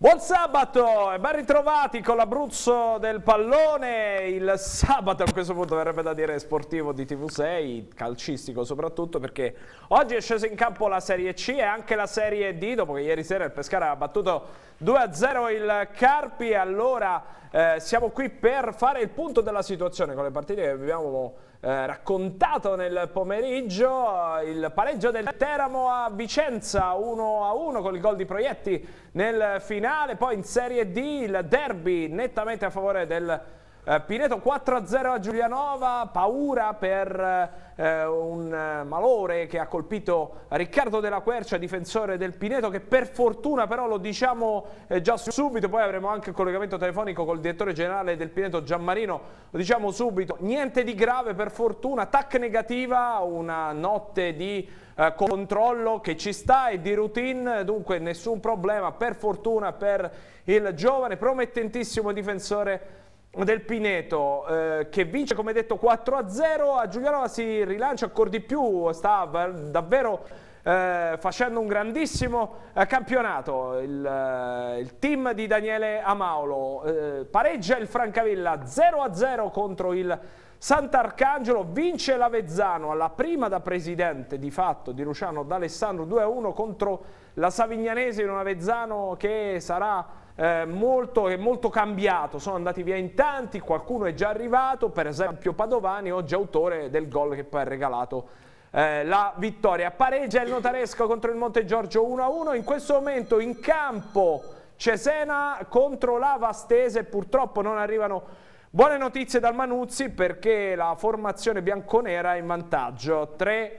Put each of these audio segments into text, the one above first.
Buon sabato e ben ritrovati con l'Abruzzo del pallone. Il sabato a questo punto verrebbe da dire sportivo di TV6, calcistico soprattutto, perché oggi è sceso in campo la Serie C e anche la Serie D, dopo che ieri sera il Pescara ha battuto 2-0 il Carpi. Allora siamo qui per fare il punto della situazione con le partite che abbiamo raccontato nel pomeriggio. Il pareggio del Teramo a Vicenza 1-1 con il gol di Proietti nel finale. Poi in Serie D il derby nettamente a favore del Pineto 4-0 a Giulianova. Paura per un malore che ha colpito Riccardo Della Quercia, difensore del Pineto, che per fortuna, però lo diciamo già subito, poi avremo anche il collegamento telefonico col direttore generale del Pineto Gianmarino, lo diciamo subito, niente di grave per fortuna, TAC negativa, una notte di controllo che ci sta e di routine, dunque nessun problema per fortuna per il giovane promettentissimo difensore del Pineto, che vince come detto 4-0. A Giulianova si rilancia ancora di più, sta davvero facendo un grandissimo campionato il team di Daniele Amaulo. Pareggia il Francavilla 0-0 contro il Sant'Arcangelo, vince l'Avezzano alla prima da presidente di fatto di Luciano D'Alessandro 2-1 contro la Savignanese, in un Avezzano che sarà molto cambiato. Sono andati via in tanti, qualcuno è già arrivato, per esempio Padovani, oggi autore del gol che poi ha regalato la vittoria. Pareggia il Notaresco contro il Montegiorgio 1-1. In questo momento in campo Cesena contro la Vastese. Purtroppo non arrivano buone notizie dal Manuzzi, perché la formazione bianconera è in vantaggio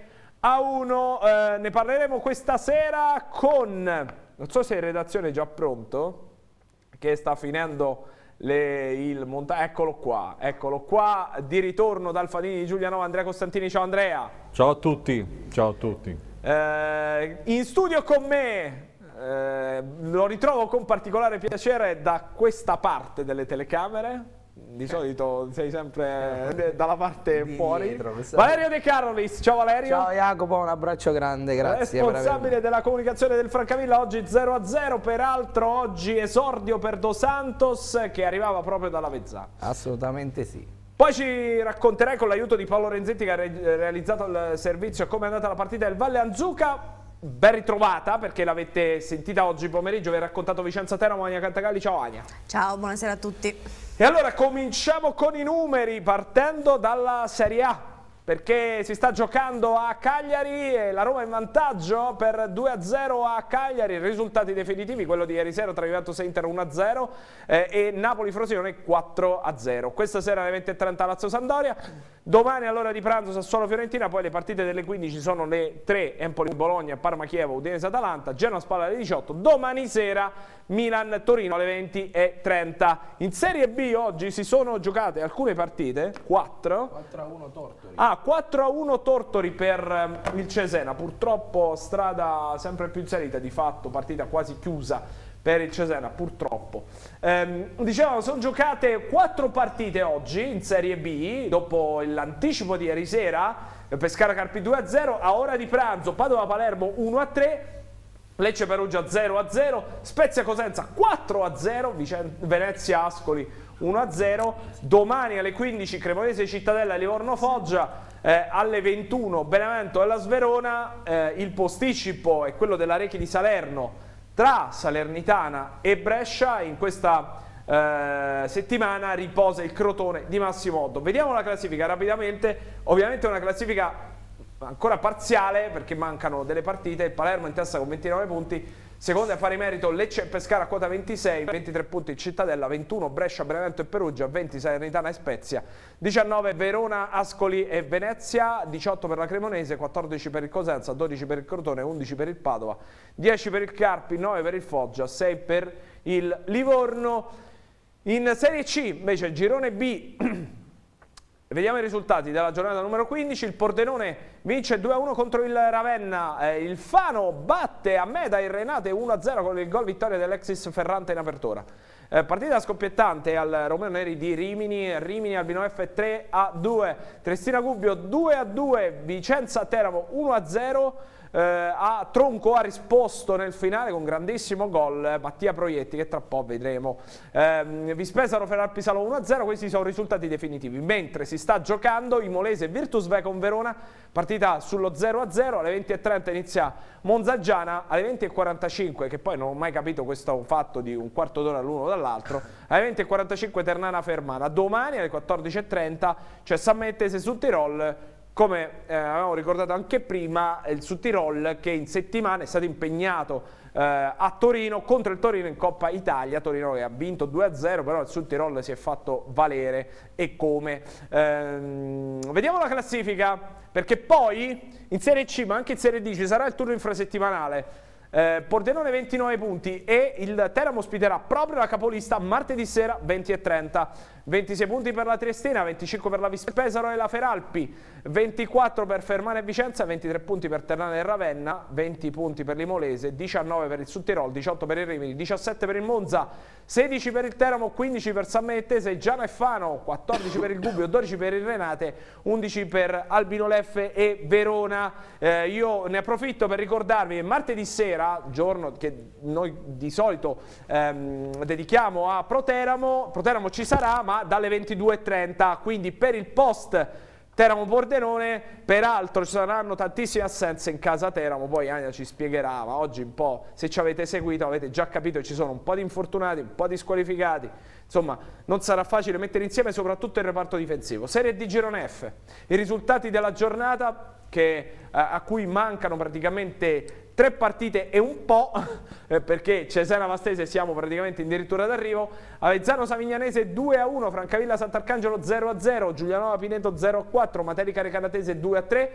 3-1. Ne parleremo questa sera con, non so se in redazione è già pronto, che sta finendo il montaggio. Eccolo qua, di ritorno dal Fanini di Giulianova, Andrea Costantini. Ciao Andrea. Ciao a tutti, ciao a tutti. In studio con me, lo ritrovo con particolare piacere da questa parte delle telecamere. Di solito sei sempre dalla parte fuori. Dietro, Valerio De Carolis, ciao Valerio. Ciao Jacopo, un abbraccio grande, grazie. Responsabile della comunicazione del Francavilla, oggi 0-0, peraltro oggi esordio per Dos Santos che arrivava proprio dall'Avezzano. Assolutamente sì. Poi ci racconterai con l'aiuto di Paolo Renzetti, che ha realizzato il servizio, come è andata la partita del Valle Anzuca. Ben ritrovata, perché l'avete sentita oggi pomeriggio, vi ha raccontato Vicenza Teramo. Ania Cantagalli, ciao Ania. Ciao, buonasera a tutti. E allora cominciamo con i numeri, partendo dalla Serie A, perché si sta giocando a Cagliari e la Roma è in vantaggio per 2-0 a Cagliari. Risultati definitivi: quello di ieri sera tra Juventus e Inter 1-0 e Napoli-Frosinone 4-0. Questa sera alle 20:30 Lazio-Sampdoria. Domani all'ora di pranzo Sassuolo-Fiorentina. Poi le partite delle 15 sono le 3: Empoli-Bologna, Parma-Chievo, Udinese-Atalanta, Genoa-Spal alle 18. Domani sera Milan-Torino alle 20:30. In Serie B oggi si sono giocate alcune partite, 4-1 Tortori. 4-1 Tortori per il Cesena, purtroppo strada sempre più in salita, di fatto partita quasi chiusa per il Cesena, purtroppo. Dicevamo, sono giocate 4 partite oggi in Serie B, dopo l'anticipo di ieri sera, Pescara Carpi 2-0, a ora di pranzo Padova-Palermo 1-3, Lecce-Perugia 0-0, Spezia-Cosenza 4-0, Venezia-Ascoli 1-0, domani alle 15 Cremonese-Cittadella e Livorno-Foggia, alle 21 Benevento e la Sverona. Il posticipo è quello della Rechi di Salerno tra Salernitana e Brescia. In questa settimana riposa il Crotone di Massimo Oddo. Vediamo la classifica rapidamente, ovviamente è una classifica ancora parziale perché mancano delle partite. Il Palermo in testa con 29 punti, secondo a pari merito Lecce e Pescara a quota 26, 23 punti Cittadella, 21 Brescia, Benevento e Perugia, 20 Salernitana e Spezia, 19 Verona, Ascoli e Venezia, 18 per la Cremonese, 14 per il Cosenza, 12 per il Crotone, 11 per il Padova, 10 per il Carpi, 9 per il Foggia, 6 per il Livorno. In Serie C invece girone B vediamo i risultati della giornata numero 15. Il Pordenone vince 2-1 contro il Ravenna, il Fano batte a Meda il Renate 1-0 con il gol vittoria dell'Exis Ferrante in apertura. Partita scoppiettante al Romeo Neri di Rimini, Rimini Albino F 3-2, Trestina Gubbio 2-2, Vicenza Teramo 1-0, a Tronco ha risposto nel finale con grandissimo gol Mattia Proietti, che tra po' vedremo. Vispesaro Feral Pisalo 1-0, questi sono risultati definitivi. Mentre si sta giocando Imolese Virtus con Verona, partita sullo 0-0, alle 20:30 inizia Monza Giana, alle 20:45, che poi non ho mai capito questo fatto di un quarto d'ora l'uno dall'altro, alle 20:45 Ternana Fermana. Domani alle 14:30 c'è San Mamettese Sud Tirol, come avevamo ricordato anche prima, il Sud Tirol che in settimana è stato impegnato a Torino contro il Torino in Coppa Italia. Torino che ha vinto 2-0, però il Sud Tirol si è fatto valere, e come. Vediamo la classifica, perché poi in Serie C ma anche in Serie D ci sarà il turno infrasettimanale. Pordenone 29 punti e il Teramo ospiterà proprio la capolista martedì sera 20:30. 26 punti per la Triestina, 25 per la Vispesaro e la Feralpi, 24 per Fermana e Vicenza, 23 punti per Ternana e Ravenna, 20 punti per l'Imolese, 19 per il Sud Tirol, 18 per il Rimini, 17 per il Monza, 16 per il Teramo, 15 per San Mamettese, Giana e Fano, 14 per il Gubbio, 12 per il Renate, 11 per Albino Leffe e Verona. Io ne approfitto per ricordarvi che martedì sera, giorno che noi di solito dedichiamo a Proteramo ci sarà, ma dalle 22:30, quindi per il post Teramo Pordenone. Peraltro ci saranno tantissime assenze in casa Teramo, poi Ania ci spiegherà, ma oggi un po', se ci avete seguito, avete già capito che ci sono un po' di infortunati, un po' di squalificati, insomma non sarà facile mettere insieme soprattutto il reparto difensivo. Serie D Girone F, i risultati della giornata a cui mancano praticamente 3 partite e un po', perché Cesena Vastese siamo praticamente addirittura d'arrivo. Avezzano Savignanese 2-1, Francavilla Sant'Arcangelo 0-0, Giulianova Pineto 0-4, Materica Recanatese 2-3,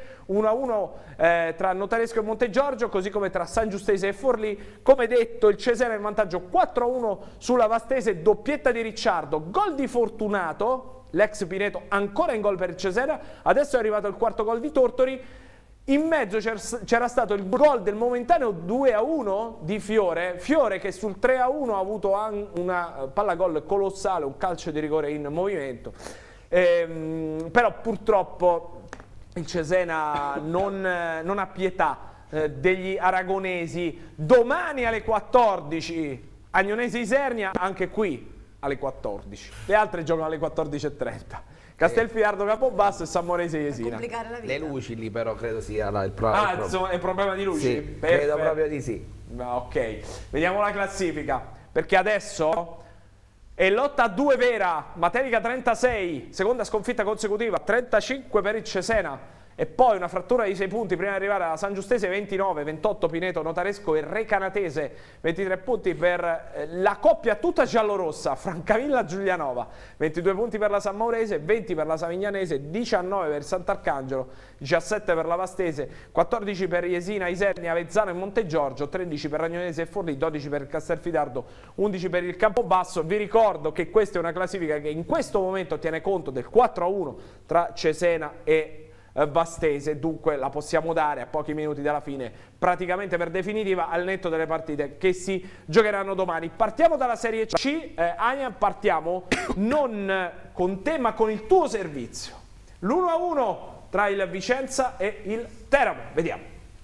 1-1 tra Notaresco e Montegiorgio, così come tra San Giustese e Forlì. Come detto, il Cesena in vantaggio 4-1 sulla Vastese, doppietta di Ricciardo, gol di Fortunato, l'ex Pineto ancora in gol per il Cesena, adesso è arrivato il quarto gol di Tortori. In mezzo c'era stato il gol del momentaneo 2-1 di Fiore che sul 3-1 ha avuto una palla gol colossale, un calcio di rigore in movimento, però purtroppo il Cesena non ha pietà degli aragonesi. Domani alle 14 Agnonese Isernia, anche qui alle 14, le altre giocano alle 14:30. Castelfidardo Capobasso e San Morese Jesina. Le luci lì però credo sia il problema. Insomma, è il problema di luci? Sì, credo proprio di sì. Ok, vediamo la classifica, perché adesso è lotta a 2 vera. Materica 36, seconda sconfitta consecutiva, 35 per il Cesena, e poi una frattura di 6 punti prima di arrivare alla San Giustese 29, 28 Pineto, Notaresco e Recanatese, 23 punti per la coppia tutta giallorossa, Francavilla Giulianova, 22 punti per la San Maurese, 20 per la Savignanese, 19 per Sant'Arcangelo, 17 per la Vastese, 14 per Jesina, Isernia, Avezzano e Montegiorgio, 13 per Agnonese e Forlì, 12 per il Castelfidardo, 11 per il Campobasso. Vi ricordo che questa è una classifica che in questo momento tiene conto del 4-1 tra Cesena e Vastese, dunque la possiamo dare a pochi minuti dalla fine praticamente per definitiva, al netto delle partite che si giocheranno domani. Partiamo dalla Serie C. Ania, partiamo non con te ma con il tuo servizio, l'1-1 tra il Vicenza e il Teramo. Vediamo.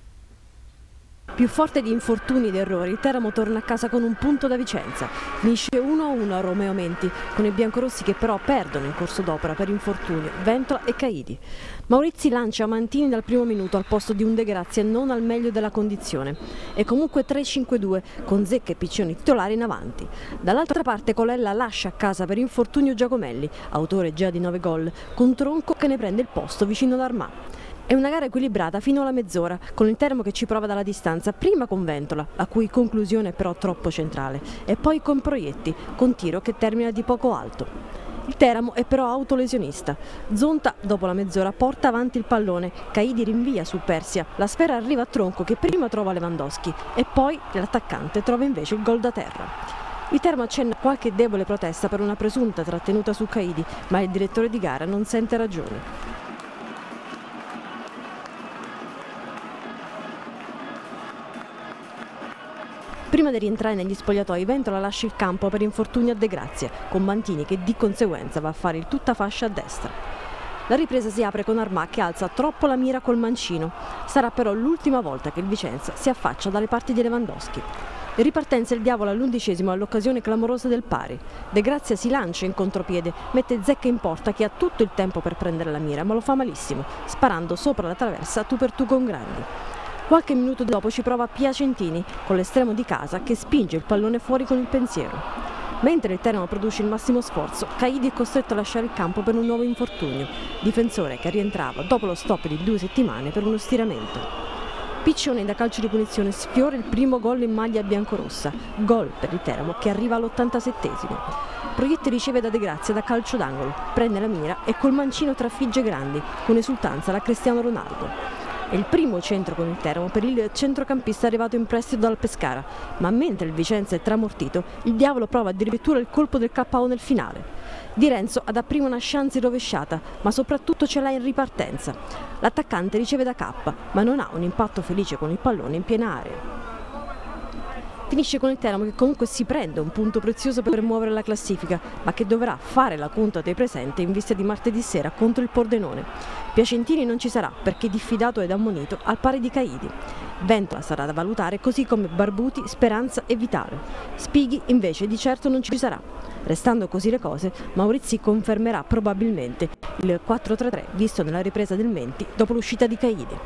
Più forte di infortuni ed errori, il Teramo torna a casa con un punto da Vicenza. Finisce 1-1 a Romeo Menti, con i biancorossi che però perdono in corso d'opera per infortunio Ventola e Caidi. Maurizi lancia Mantini dal primo minuto al posto di un De Grazia non al meglio della condizione. E comunque 3-5-2, con Zecca e Piccioni titolari in avanti. Dall'altra parte Colella lascia a casa per infortunio Giacomelli, autore già di 9 gol, con Tronco che ne prende il posto vicino ad Armà. È una gara equilibrata fino alla mezz'ora, con il Teramo che ci prova dalla distanza, prima con Ventola, la cui conclusione è però troppo centrale, e poi con Proietti, con tiro che termina di poco alto. Il Teramo è però autolesionista. Zonta, dopo la mezz'ora, porta avanti il pallone, Caidi rinvia su Persia, la sfera arriva a Tronco che prima trova Lewandowski e poi l'attaccante trova invece il gol da terra. Il Teramo accenna qualche debole protesta per una presunta trattenuta su Caidi, ma il direttore di gara non sente ragione. Prima di rientrare negli spogliatoi, Ventola lascia il campo per infortunio a De Grazia, con Mantini che di conseguenza va a fare il tutta fascia a destra. La ripresa si apre con Armà che alza troppo la mira col mancino. Sarà però l'ultima volta che il Vicenza si affaccia dalle parti di Lewandowski. In ripartenza il Diavolo all'11° all'occasione clamorosa del pari. De Grazia si lancia in contropiede, mette Zecca in porta che ha tutto il tempo per prendere la mira, ma lo fa malissimo, sparando sopra la traversa tu per tu con Grandi. Qualche minuto dopo ci prova Piacentini con l'estremo di casa che spinge il pallone fuori con il pensiero. Mentre il Teramo produce il massimo sforzo, Caidi è costretto a lasciare il campo per un nuovo infortunio, difensore che rientrava dopo lo stop di 2 settimane per uno stiramento. Piccioni da calcio di punizione sfiora il primo gol in maglia biancorossa, gol per il Teramo che arriva all'87°. Proietti riceve da De Grazia da calcio d'angolo, prende la mira e col mancino trafigge Grandi, con esultanza la Cristiano Ronaldo. È il primo centro con il Teramo per il centrocampista arrivato in prestito dal Pescara, ma mentre il Vicenza è tramortito, il Diavolo prova addirittura il colpo del KO nel finale. Di Renzo ha dapprima una chance rovesciata, ma soprattutto ce l'ha in ripartenza. L'attaccante riceve da K, ma non ha un impatto felice con il pallone in piena area. Finisce con il Teramo che comunque si prende un punto prezioso per muovere la classifica, ma che dovrà fare la conta dei presenti in vista di martedì sera contro il Pordenone. Piacentini non ci sarà perché diffidato ed ammonito al pari di Caidi. Ventola sarà da valutare così come Barbuti, Speranza e Vitale. Spighi invece di certo non ci sarà. Restando così le cose, Maurizi confermerà probabilmente il 4-3-3 visto nella ripresa del Menti dopo l'uscita di Caidi.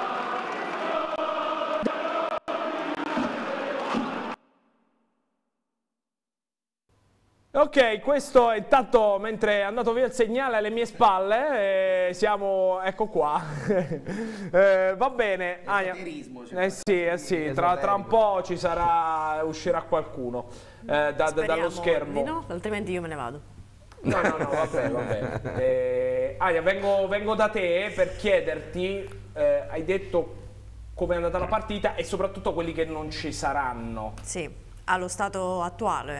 Ok, questo è intanto mentre è andato via il segnale alle mie spalle, siamo, ecco qua, va bene, Ania. Sì, tra un po' ci sarà, uscirà qualcuno dallo schermo. No, altrimenti io me ne vado. No, va bene. Ania, vengo da te per chiederti, hai detto come è andata la partita e soprattutto quelli che non ci saranno. Sì. Allo stato attuale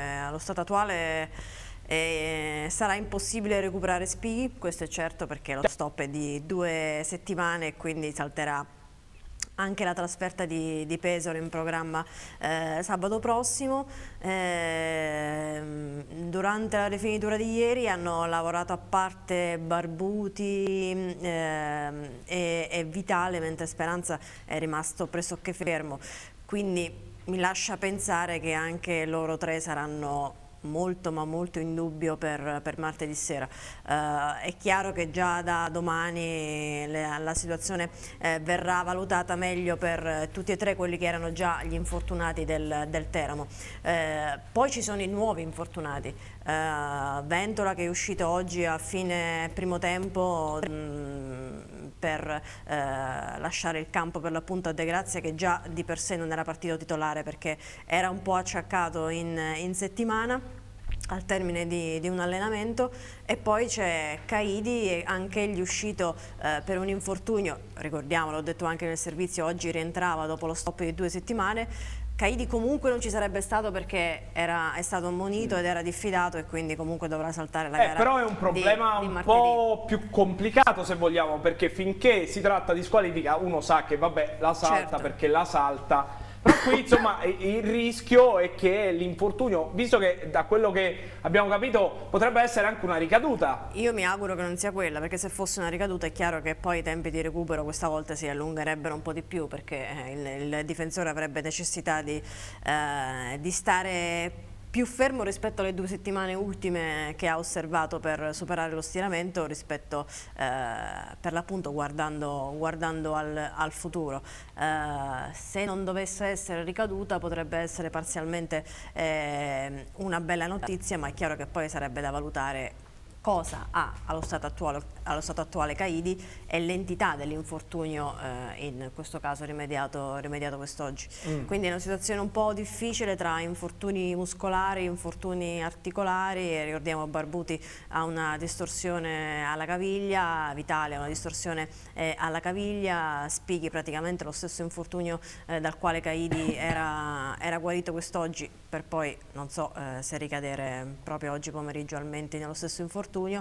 sarà impossibile recuperare Spighi, questo è certo perché lo stop è di 2 settimane e quindi salterà anche la trasferta di Pesaro in programma sabato prossimo. Durante la rifinitura di ieri hanno lavorato a parte Barbuti e Vitale, mentre Speranza è rimasto pressoché fermo, quindi mi lascia pensare che anche loro tre saranno molto ma molto in dubbio per martedì sera. È chiaro che già da domani la situazione verrà valutata meglio per tutti e tre quelli che erano già gli infortunati del Teramo. Poi ci sono i nuovi infortunati. Ventola che è uscito oggi a fine primo tempo per lasciare il campo per l'appunto a De Grazia, che già di per sé non era partito titolare perché era un po' acciaccato in settimana al termine di un allenamento, e poi c'è Caidi, anche egli uscito per un infortunio, ricordiamo, l'ho detto anche nel servizio, oggi rientrava dopo lo stop di 2 settimane. Caidi comunque non ci sarebbe stato perché è stato ammonito ed era diffidato e quindi comunque dovrà saltare la gara. Però è un problema un po' più complicato, se vogliamo, perché finché si tratta di squalifica uno sa che vabbè la salta, certo, perché la salta. Però qui insomma il rischio è che l'infortunio, visto che da quello che abbiamo capito potrebbe essere anche una ricaduta. Io mi auguro che non sia quella, perché se fosse una ricaduta è chiaro che poi i tempi di recupero questa volta si allungherebbero un po' di più, perché il difensore avrebbe necessità di stare più fermo rispetto alle 2 settimane ultime che ha osservato per superare lo stiramento, rispetto per l'appunto guardando al futuro. Se non dovesse essere ricaduta potrebbe essere parzialmente una bella notizia, ma è chiaro che poi sarebbe da valutare cosa ha allo stato attuale Caidi e l'entità dell'infortunio in questo caso rimediato quest'oggi. Quindi è una situazione un po' difficile tra infortuni muscolari, infortuni articolari, e ricordiamo Barbuti ha una distorsione alla caviglia, Vitale ha una distorsione alla caviglia, Spighi praticamente lo stesso infortunio dal quale Caidi era guarito quest'oggi, per poi non so se ricadere proprio oggi pomeriggio al Menti nello stesso infortunio.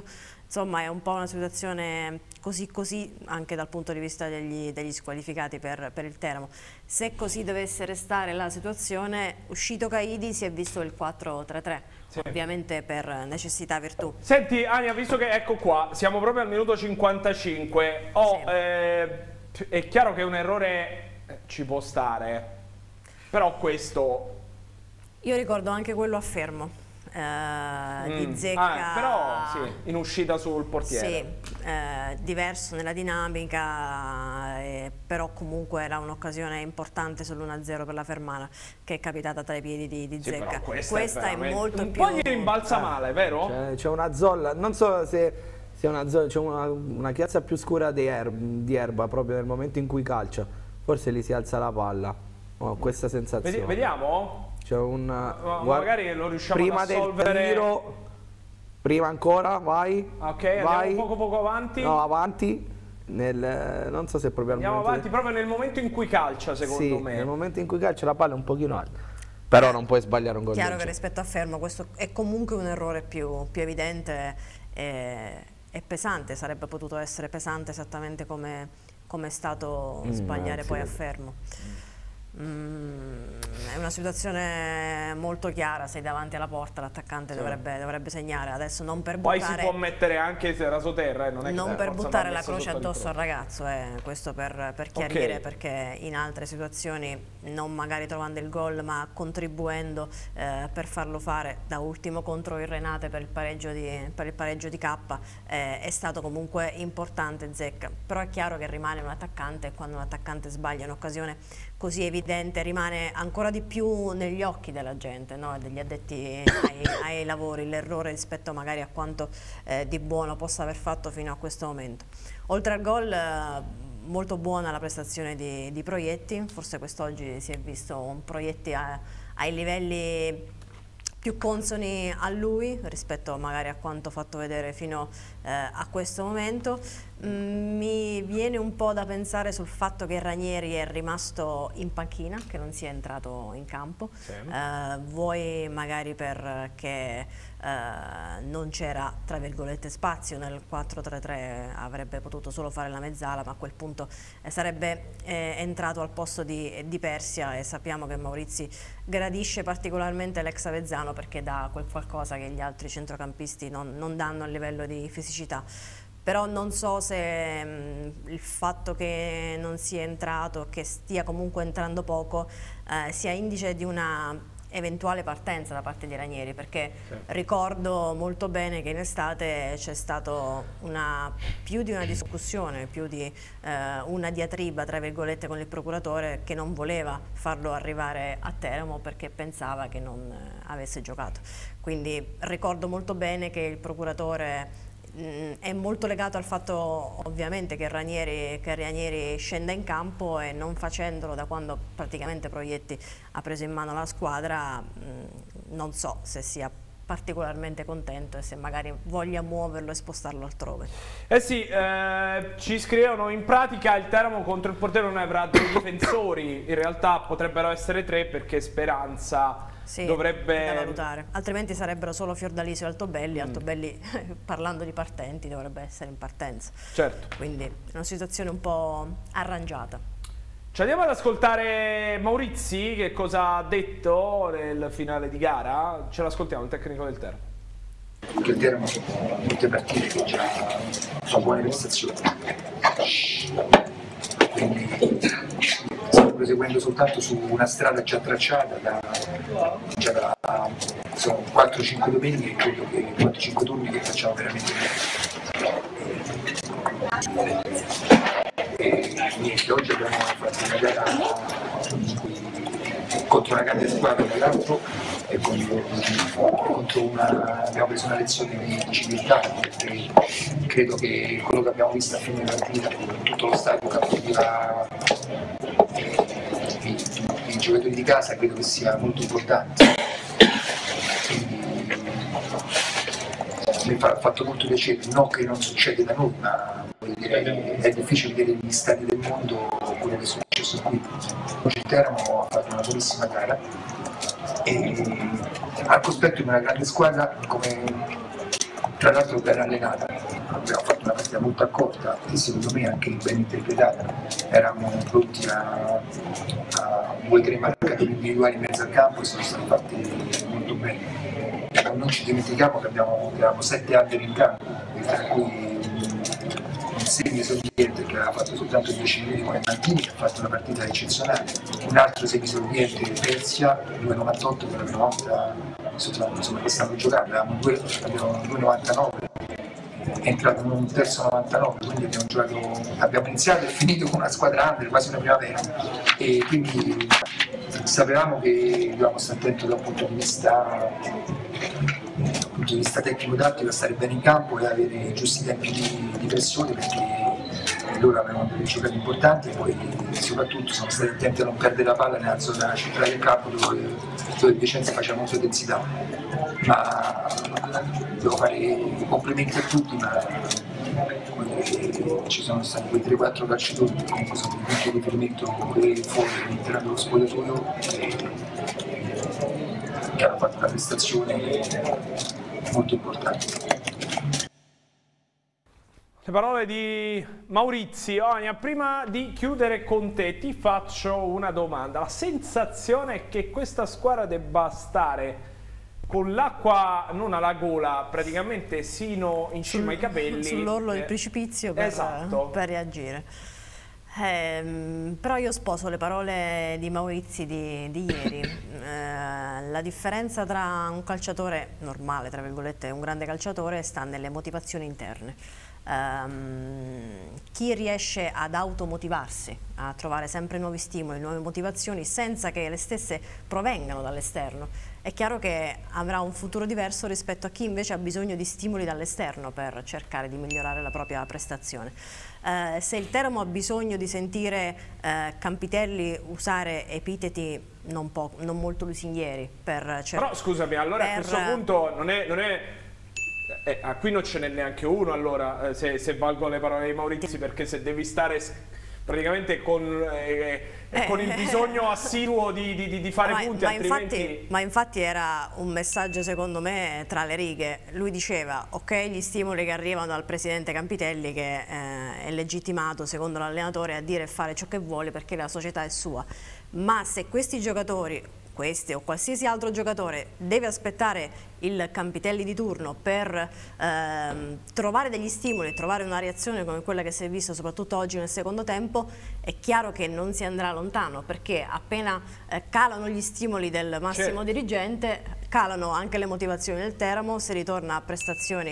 insomma è un po' una situazione così anche dal punto di vista degli squalificati per il Teramo. Se così dovesse restare la situazione, uscito Caidi si è visto il 4-3-3, sì, ovviamente per necessità virtù. Senti Ania, visto che ecco qua, siamo proprio al minuto 55, sì, è chiaro che un errore ci può stare, però questo... Io ricordo anche quello a Fermo. Di Zecca, però sì, in uscita sul portiere, sì, diverso nella dinamica, però comunque era un'occasione importante sull'1-0 per la Fermana che è capitata tra i piedi di sì, Zecca. Questa è molto un più... po' gli rimbalza male, vero? C'è una zolla, non so se sia una zolla, c'è una chiazza più scura di erba proprio nel momento in cui calcia, forse lì si alza la palla, ho questa sensazione. Vediamo? C'è un magari lo riusciamo prima ad assolvere. Del tiro, prima ancora, vai. Ok, vai. Andiamo poco avanti. No, avanti. Non so se proprio andiamo avanti proprio nel momento in cui calcia, secondo me. Nel momento in cui calcia la palla è un pochino alta. Però non puoi sbagliare un gol. Chiaro che rispetto a Fermo questo è comunque un errore più evidente e pesante, sarebbe potuto essere pesante esattamente come è stato sbagliare poi a Fermo. È una situazione molto chiara, sei davanti alla porta, l'attaccante dovrebbe segnare, adesso non per buttare... Poi si può mettere anche rasoterra, non per buttare la croce addosso al ragazzo, questo per chiarire, perché in altre situazioni, non magari trovando il gol ma contribuendo per farlo fare, da ultimo contro il Renate per il pareggio di K, è stato comunque importante Zecca, però è chiaro che rimane un attaccante e quando un attaccante sbaglia un'occasione così evidente rimane ancora di più negli occhi della gente, no? Degli addetti ai lavori, l'errore rispetto magari a quanto di buono possa aver fatto fino a questo momento. Oltre al gol molto buona la prestazione di Proietti, forse quest'oggi si è visto un Proietti ai livelli più consoni a lui rispetto magari a quanto fatto vedere fino a questo momento. Mi viene un po' da pensare sul fatto che Ranieri è rimasto in panchina, che non sia entrato in campo, sì, vuoi magari perché non c'era tra virgolette spazio nel 4-3-3, avrebbe potuto solo fare la mezzala, ma a quel punto sarebbe entrato al posto di Persia, e sappiamo che Maurizi gradisce particolarmente l'ex Avezzano perché dà quel qualcosa che gli altri centrocampisti non danno a livello di fisicità. Però non so se il fatto che non sia entrato, che stia comunque entrando poco, sia indice di una eventuale partenza da parte di Ranieri, perché ricordo molto bene che in estate c'è stato più di una discussione, più di una diatriba tra virgolette con il procuratore, che non voleva farlo arrivare a Teramo perché pensava che non avesse giocato. Quindi ricordo molto bene che il procuratore è molto legato al fatto ovviamente che Ranieri scenda in campo, e non facendolo da quando praticamente Proietti ha preso in mano la squadra, non so se sia particolarmente contento e se magari voglia muoverlo e spostarlo altrove. Eh sì, ci scrivono in pratica il Teramo contro il portiere non avrà due difensori, in realtà potrebbero essere tre perché Speranza dovrebbe... da valutare, altrimenti sarebbero solo Fiordaliso e Altobelli. Altobelli parlando di partenti dovrebbe essere in partenza, certo, quindi è una situazione un po' arrangiata. Ci andiamo ad ascoltare Maurizi, che cosa ha detto nel finale di gara. Ce l'ascoltiamo, il tecnico del Teramo. Che il Teramo sono molte partite che già sono buone prestazioni, quindi stiamo proseguendo soltanto su una strada già tracciata sono 4-5 domeniche, credo che 4-5 turni che facciamo veramente bene. E niente, oggi abbiamo fatto una gara contro una grande squadra dall'altro e abbiamo preso una lezione di civiltà, perché credo che quello che abbiamo visto a fine partita con tutto lo stadio che applaudeva i giocatori di casa, credo che sia molto importante. Quindi mi ha fatto molto piacere, non che non succede da noi, ma è difficile vedere negli stadi del mondo quello che è successo qui. Oggi il Teramo ha fatto una buonissima gara e al cospetto di una grande squadra come tra l'altro ben allenata, abbiamo fatto una partita molto accorta e secondo me anche ben interpretata, eravamo pronti a 2-3 marcatori individuali in mezzo al campo e sono stati fatti molto bene. Non ci dimentichiamo che avevamo 7 under in campo, tra cui un semi-esordiente che aveva fatto soltanto 10 minuti come Mantini, che ha fatto una partita eccezionale, un altro semi-esordiente Persia, 2,98, che la prima volta insomma, che stavamo giocando, avevamo 2,99, è entrato un terzo 99, quindi abbiamo iniziato e finito con una squadra under, quasi una primavera, e quindi sapevamo che dovevamo stare attenti dal punto di vista tecnico-tattico a stare bene in campo e avere i giusti tempi di pressione, perché loro avevano delle giocate importanti e poi soprattutto sono stati attenti a non perdere la palla nella zona centrale del campo dove Vicenza faceva molta densità. Ma devo fare i complimenti a tutti, ma ci sono stati quei 3-4 calciatori che comunque sono dei punti di riferimento fuori all'interno dello spogliatoio che hanno fatto una prestazione molto importante. Le parole di Maurizi. Onia, prima di chiudere con te ti faccio una domanda. La sensazione è che questa squadra debba stare con l'acqua non alla gola, praticamente sino in cima ai capelli. Sull'orlo del precipizio per, esatto, per reagire. Però io sposo le parole di Maurizi di ieri. La differenza tra un calciatore normale, tra virgolette, e un grande calciatore sta nelle motivazioni interne. Chi riesce ad automotivarsi, a trovare sempre nuovi stimoli, nuove motivazioni senza che le stesse provengano dall'esterno, è chiaro che avrà un futuro diverso rispetto a chi invece ha bisogno di stimoli dall'esterno per cercare di migliorare la propria prestazione. Se il Teramo ha bisogno di sentire Campitelli usare epiteti non molto lusinghieri per cercare... Però scusami, allora a questo punto non è qui non ce n'è neanche uno, allora, se valgono le parole di Maurizi, perché se devi stare praticamente con il bisogno assiduo di fare punti, altrimenti... Ma infatti era un messaggio secondo me tra le righe. Lui diceva, ok, gli stimoli che arrivano dal presidente Campitelli, che è legittimato secondo l'allenatore a dire e fare ciò che vuole perché la società è sua, ma se questi giocatori, questi o qualsiasi altro giocatore, deve aspettare il Campitelli di turno per trovare degli stimoli, trovare una reazione come quella che si è vista soprattutto oggi nel secondo tempo, è chiaro che non si andrà lontano, perché appena calano gli stimoli del massimo dirigente, calano anche le motivazioni del Teramo, si ritorna a prestazioni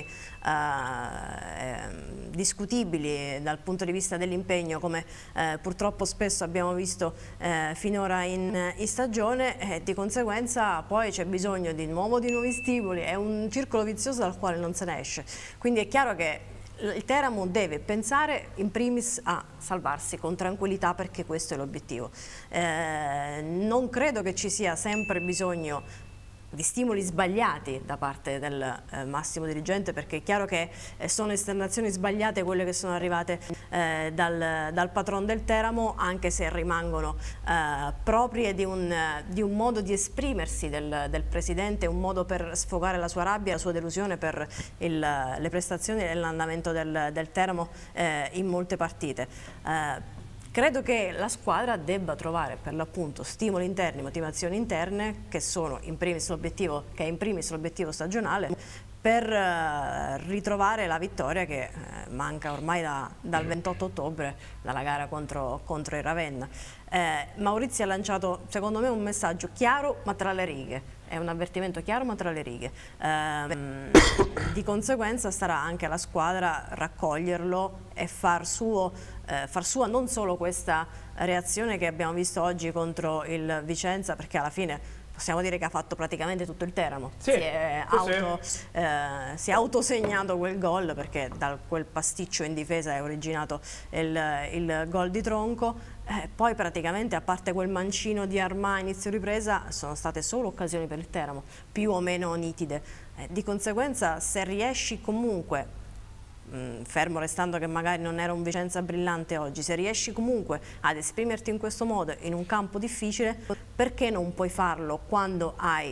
discutibili dal punto di vista dell'impegno, come purtroppo spesso abbiamo visto finora in stagione, e di conseguenza poi c'è bisogno di nuovi stimoli, è un circolo vizioso dal quale non se ne esce. Quindi è chiaro che il Teramo deve pensare in primis a salvarsi con tranquillità, perché questo è l'obiettivo. Non credo che ci sia sempre bisogno di stimoli sbagliati da parte del massimo dirigente, perché è chiaro che sono esternazioni sbagliate quelle che sono arrivate dal patron del Teramo, anche se rimangono proprie di un modo di esprimersi del presidente, un modo per sfogare la sua rabbia, la sua delusione per le prestazioni e l'andamento del Teramo in molte partite. Credo che la squadra debba trovare per l'appunto stimoli interni, motivazioni interne, che sono in primis l'obiettivo stagionale, per ritrovare la vittoria che manca ormai dal 28 ottobre, dalla gara contro il Ravenna. Maurizio ha lanciato secondo me un messaggio chiaro ma tra le righe, è un avvertimento chiaro ma tra le righe, di conseguenza starà anche alla squadra raccoglierlo e far sua non solo questa reazione che abbiamo visto oggi contro il Vicenza, perché alla fine possiamo dire che ha fatto praticamente tutto il Teramo, si è autosegnato quel gol, perché da quel pasticcio in difesa è originato il gol di Tronco. Poi praticamente, a parte quel mancino di Armà a inizio ripresa, sono state solo occasioni per il Teramo, più o meno nitide. Di conseguenza, se riesci comunque, fermo restando che magari non era un Vicenza brillante oggi, se riesci comunque ad esprimerti in questo modo in un campo difficile, perché non puoi farlo quando hai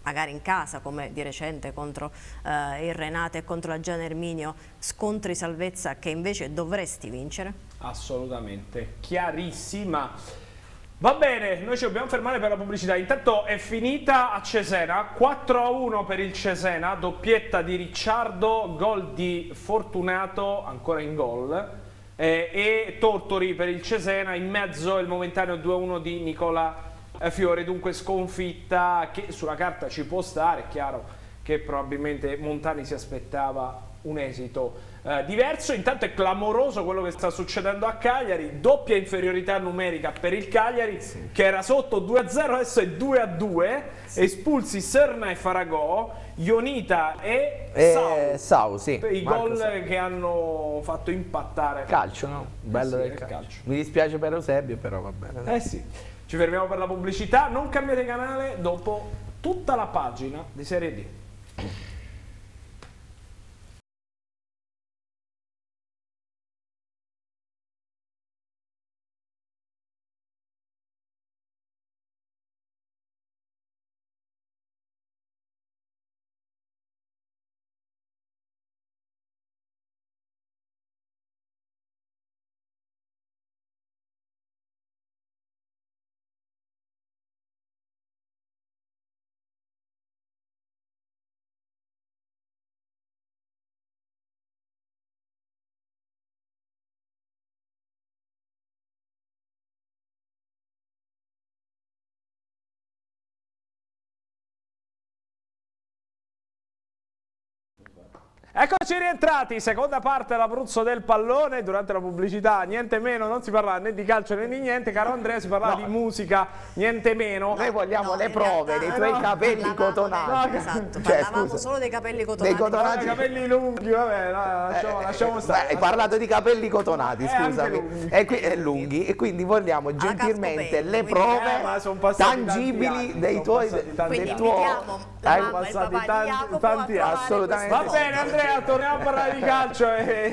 magari in casa come di recente contro il Renate e contro la Gian Erminio, scontri salvezza che invece dovresti vincere? Assolutamente, chiarissima. Va bene, noi ci dobbiamo fermare per la pubblicità. Intanto è finita a Cesena, 4-1 per il Cesena, doppietta di Ricciardo, gol di Fortunato, ancora in gol, e Tortori per il Cesena, in mezzo il momentaneo 2-1 di Nicola Fiore, dunque sconfitta che sulla carta ci può stare. È chiaro che probabilmente Montani si aspettava un esito diverso. Intanto è clamoroso quello che sta succedendo a Cagliari, doppia inferiorità numerica per il Cagliari, che era sotto 2-0, adesso è 2-2, espulsi Serna e Faragò, Ionita e Sau, sì. I gol che hanno fatto impattare calcio, no? Bello del calcio. Mi dispiace per Eusebio, però va bene. Sì. Ci fermiamo per la pubblicità, non cambiate canale dopo tutta la pagina di Serie D. Eccoci rientrati, seconda parte dell'Abruzzo del pallone. Durante la pubblicità niente meno, non si parla né di calcio né di niente, caro Andrea, si parla di musica, niente meno. Noi vogliamo le prove dei tuoi capelli cotonati. Esatto, parlavamo solo dei capelli cotonati. Dei cotonati. Capelli lunghi, vabbè, lasciamo stare. Hai parlato di capelli cotonati, scusami. Lunghi, e quindi vogliamo gentilmente le prove tangibili dei tuoi. Quindi invitiamo la mamma e il papà di Jacopo assolutamente. Va bene Andrea, torniamo a parlare di calcio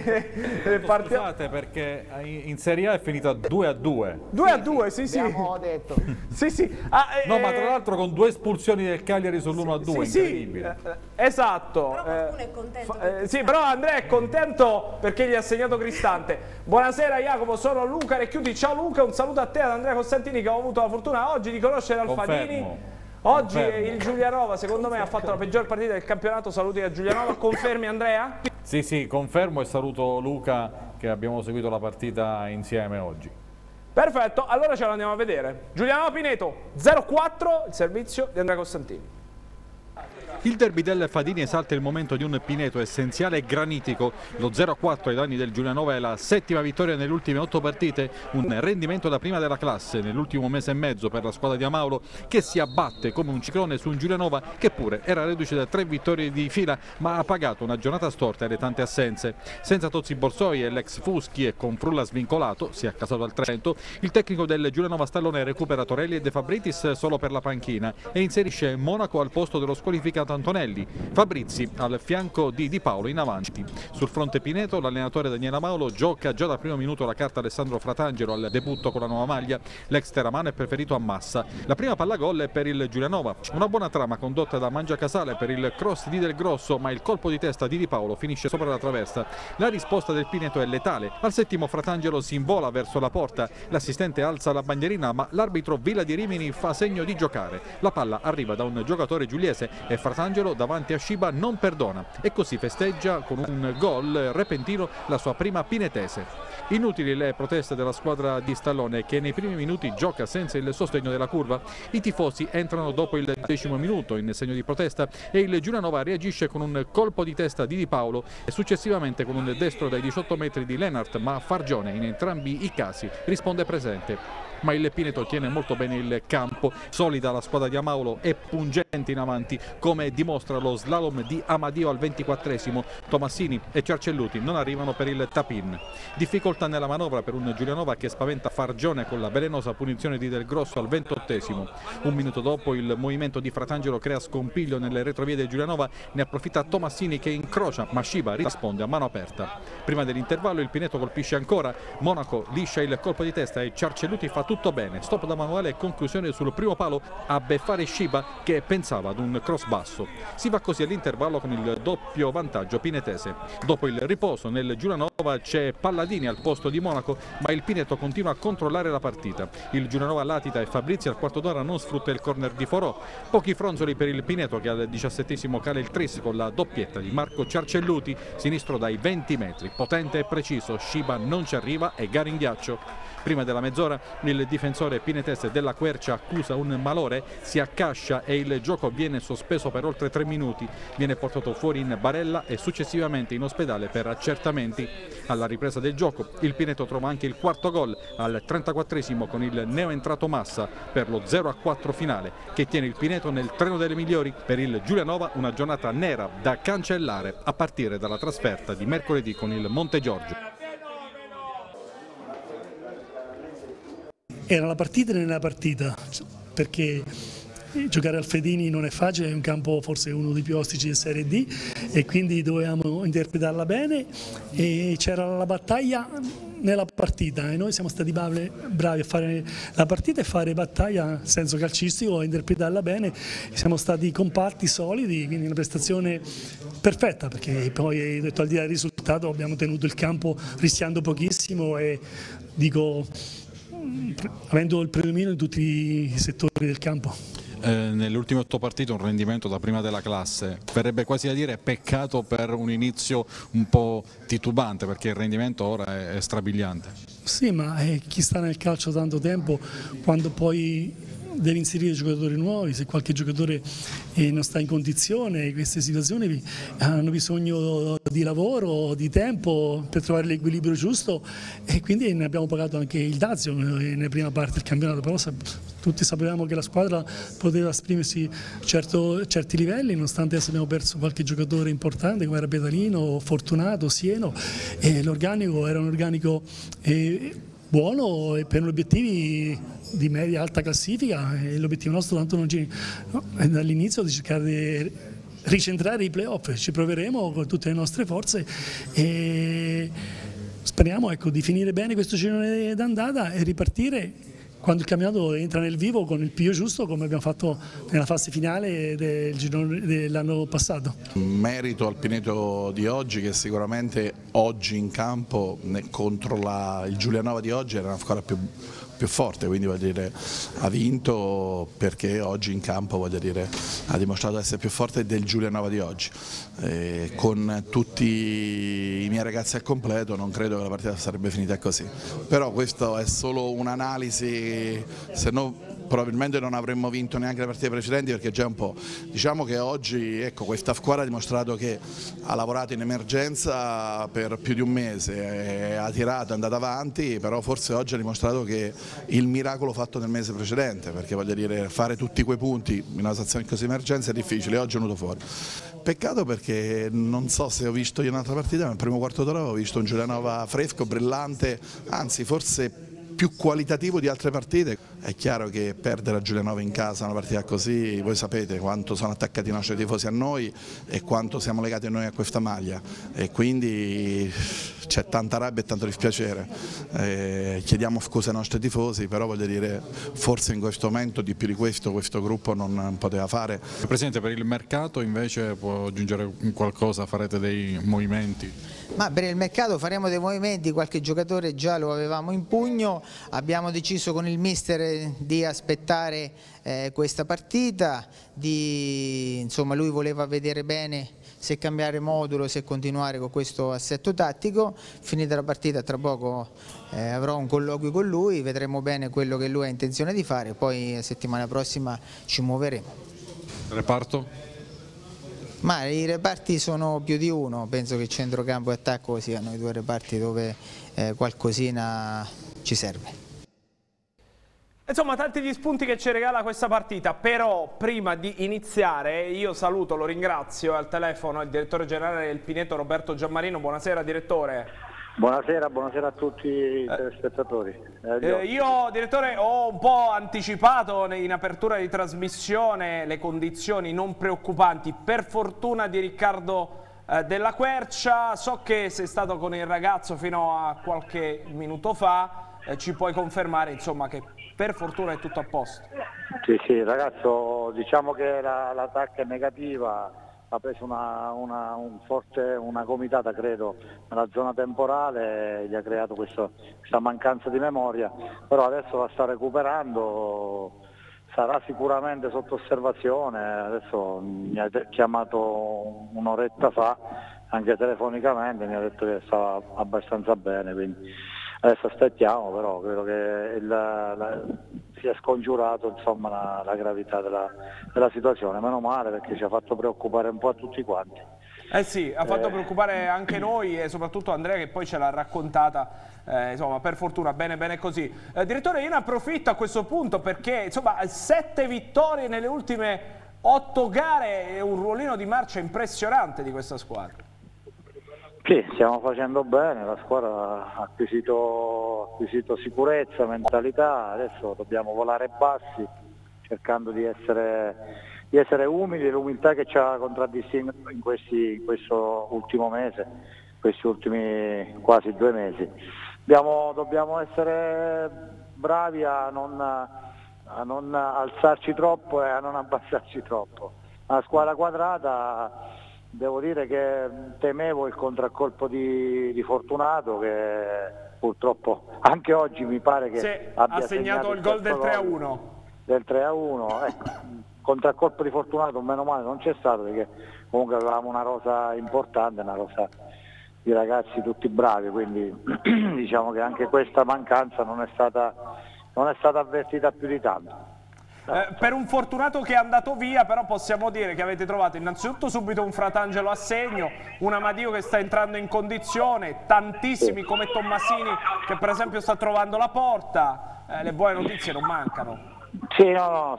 e partiamo. Scusate, perché in Serie A è finita 2-2. 2-2, sì. Abbiamo detto. Sì. No, ma tra l'altro con 2 espulsioni del Cagliari sull'1-2, incredibile. Esatto. Però qualcuno è contento. Sì, però Andrea è contento perché gli ha segnato Cristante. Buonasera Jacopo, sono Luca Recchiuti. Ciao Luca, un saluto a te, ad Andrea Costantini, che ho avuto la fortuna oggi di conoscere Alfadini. Oggi il Giulianova secondo me ha fatto la peggior partita del campionato. Saluti a Giulianova, confermi Andrea? Sì, confermo, e saluto Luca, che abbiamo seguito la partita insieme oggi. Perfetto, allora ce l'andiamo a vedere. Giulianova Pineto 0-4, il servizio di Andrea Costantini. Il derby del Fadini esalta il momento di un Pineto essenziale e granitico. Lo 0-4 ai danni del Giulianova è la 7ª vittoria nelle ultime 8 partite, un rendimento da prima della classe nell'ultimo mese e mezzo per la squadra di Amaulo, che si abbatte come un ciclone su un Giulianova che pure era reduce da 3 vittorie di fila, ma ha pagato una giornata storta e le tante assenze. Senza Tozzi Borsoi e l'ex Fuschi e con Frulla svincolato, si è accasato al Trento, il tecnico del Giulianova Stallone recupera Torelli e De Fabritis solo per la panchina e inserisce Monaco al posto dello squalificato Antonelli, Fabrizi al fianco di Di Paolo in avanti. Sul fronte Pineto l'allenatore Daniele Amaulo gioca già dal primo minuto la carta Alessandro Fratangelo al debutto con la nuova maglia. L'ex teramano è preferito a Massa. La prima palla gol è per il Giulianova, una buona trama condotta da Mangiacasale per il cross di Del Grosso, ma il colpo di testa di Di Paolo finisce sopra la traversa. La risposta del Pineto è letale. Al settimo Fratangelo si invola verso la porta, l'assistente alza la bandierina, ma l'arbitro Villa di Rimini fa segno di giocare. La palla arriva da un giocatore giuliese e Fratangelo davanti a Sciba non perdona e così festeggia con un gol repentino la sua prima pinetese. Inutili le proteste della squadra di Stallone, che nei primi minuti gioca senza il sostegno della curva. I tifosi entrano dopo il 10° minuto in segno di protesta e il Giulianova reagisce con un colpo di testa di Di Paolo e successivamente con un destro dai 18 metri di Lennart, ma Fargione in entrambi i casi risponde presente. Ma il Pineto tiene molto bene il campo, solida la squadra di Amaulo e pungente in avanti, come dimostra lo slalom di Amadio al 24°. Tomassini e Ciarcelluti non arrivano per il tap-in. Difficoltà nella manovra per un Giulianova che spaventa Fargione con la velenosa punizione di Del Grosso al 28°. Un minuto dopo il movimento di Fratangelo crea scompiglio nelle retrovie del Giulianova, ne approfitta Tomassini che incrocia, ma Sciba risponde a mano aperta. Prima dell'intervallo il Pineto colpisce ancora, Monaco liscia il colpo di testa e Ciarcelluti fa tutto bene, stop da manuale e conclusione sul primo palo a beffare Sciba che pensava ad un cross basso. Si va così all'intervallo con il doppio vantaggio pinetese. Dopo il riposo nel Giulianova c'è Palladini al posto di Monaco, ma il Pineto continua a controllare la partita. Il Giulianova latita e Fabrizi al quarto d'ora non sfrutta il corner di Forò. Pochi fronzoli per il Pineto che al 17° cala il tris con la doppietta di Marco Ciarcelluti, sinistro dai 20 metri. Potente e preciso, Sciba non ci arriva e gara in ghiaccio. Prima della mezz'ora il difensore pinetese della Quercia accusa un malore, si accascia e il gioco viene sospeso per oltre 3 minuti. Viene portato fuori in barella e successivamente in ospedale per accertamenti. Alla ripresa del gioco il Pineto trova anche il quarto gol al 34° con il neoentrato Massa per lo 0-4 finale che tiene il Pineto nel treno delle migliori. Per il Giulianova una giornata nera da cancellare a partire dalla trasferta di mercoledì con il Montegiorgio. Era la partita nella partita, perché giocare al Fedini non è facile, è un campo forse uno dei più ostici di Serie D e quindi dovevamo interpretarla bene e c'era la battaglia nella partita e noi siamo stati bravi a fare la partita e fare battaglia in senso calcistico, a interpretarla bene, siamo stati compatti, solidi, quindi una prestazione perfetta perché poi detto al di là del risultato abbiamo tenuto il campo rischiando pochissimo e dico avendo il predominio in tutti i settori del campo. Nelle ultime 8 partite un rendimento da prima della classe, verrebbe quasi a dire peccato per un inizio un po' titubante perché il rendimento ora è strabiliante. Sì, ma chi sta nel calcio tanto tempo, quando poi deve inserire giocatori nuovi, se qualche giocatore non sta in condizione, queste situazioni hanno bisogno di lavoro, di tempo per trovare l'equilibrio giusto e quindi ne abbiamo pagato anche il dazio nella prima parte del campionato, però tutti sapevamo che la squadra poteva esprimersi a certi livelli, nonostante adesso abbiamo perso qualche giocatore importante come era Betalino, Fortunato, Sieno e l'organico era un organico buono e per obiettivi di media alta classifica e l'obiettivo nostro tanto non è dall'inizio di cercare di ricentrare i playoff, ci proveremo con tutte le nostre forze e speriamo di finire bene questo girone d'andata e ripartire quando il campionato entra nel vivo con il più giusto come abbiamo fatto nella fase finale dell'anno passato. Merito al Pineto di oggi che sicuramente oggi in campo contro il Giulianova di oggi era una squadra più forte, quindi voglio dire, ha vinto perché oggi in campo ha dimostrato di essere più forte del Giulianova di oggi. Con tutti i miei ragazzi al completo non credo che la partita sarebbe finita così, però questo è solo un'analisi, se no probabilmente non avremmo vinto neanche le partite precedenti perché già un po'. Diciamo che oggi questa squadra ha dimostrato che ha lavorato in emergenza per più di un mese, ha tirato, è andata avanti, però forse oggi ha dimostrato che il miracolo fatto nel mese precedente, perché voglio dire fare tutti quei punti in una situazione così emergenza è difficile, oggi è venuto fuori. Peccato perché non so se ho visto io un'altra partita, ma nel primo quarto d'ora ho visto un Giulianova fresco, brillante, anzi forse più qualitativo di altre partite. È chiaro che perdere a Giulianova in casa una partita così, voi sapete quanto sono attaccati i nostri tifosi a noi e quanto siamo legati noi a questa maglia e quindi c'è tanta rabbia e tanto dispiacere. Chiediamo scusa ai nostri tifosi, però voglio dire forse in questo momento di più di questo gruppo non poteva fare. Presidente, per il mercato invece può aggiungere qualcosa, farete dei movimenti? Ma per il mercato faremo dei movimenti, qualche giocatore già lo avevamo in pugno, abbiamo deciso con il mister di aspettare questa partita, insomma lui voleva vedere bene se cambiare modulo, se continuare con questo assetto tattico. Finita la partita tra poco avrò un colloquio con lui, vedremo bene quello che lui ha intenzione di fare, poi la settimana prossima ci muoveremo. Reparto? Ma i reparti sono più di uno, penso che centrocampo e attacco siano i due reparti dove qualcosina ci serve. Insomma, tanti gli spunti che ci regala questa partita, però prima di iniziare io saluto, lo ringrazio al telefono il direttore generale del Pineto Roberto Giammarino. Buonasera direttore. Buonasera, buonasera a tutti i telespettatori. Io, direttore, ho un po' anticipato in apertura di trasmissione le condizioni non preoccupanti, per fortuna, di Riccardo Della Quercia. So che sei stato con il ragazzo fino a qualche minuto fa. ci puoi confermare insomma che per fortuna è tutto a posto. Sì, ragazzo, diciamo che l'attacco è negativa, ha preso una gomitata credo nella zona temporale, gli ha creato questa mancanza di memoria, però adesso la sta recuperando, sarà sicuramente sotto osservazione. Adesso mi ha chiamato un'oretta fa anche telefonicamente, mi ha detto che stava abbastanza bene, quindi adesso aspettiamo, però credo che sia scongiurato insomma la gravità della situazione. Meno male, perché ci ha fatto preoccupare un po' a tutti quanti. Eh sì, ha fatto preoccupare anche noi e soprattutto Andrea, che poi ce l'ha raccontata, insomma, per fortuna bene così. Direttore, io ne approfitto a questo punto perché insomma 7 vittorie nelle ultime 8 gare è un ruolino di marcia impressionante di questa squadra. Sì, stiamo facendo bene, la squadra ha acquisito sicurezza, mentalità, adesso dobbiamo volare bassi cercando di essere umili, l'umiltà che ci ha contraddistinto in questo ultimo mese, questi ultimi quasi 2 mesi. Dobbiamo essere bravi a non alzarci troppo e a non abbassarci troppo. Una squadra quadrata. Devo dire che temevo il contraccolpo di Fortunato, che purtroppo anche oggi mi pare che ha segnato il gol del 3-1. Del 3-1, ecco. Contraccolpo di Fortunato meno male non c'è stato, perché comunque avevamo una rosa importante, una rosa di ragazzi tutti bravi, quindi diciamo che anche questa mancanza non è stata avvertita più di tanto. Per un Fortunato che è andato via, però possiamo dire che avete trovato innanzitutto subito un Fratangelo a segno, un Amadio che sta entrando in condizione, tantissimi come Tommasini che per esempio sta trovando la porta, le buone notizie non mancano. Sì,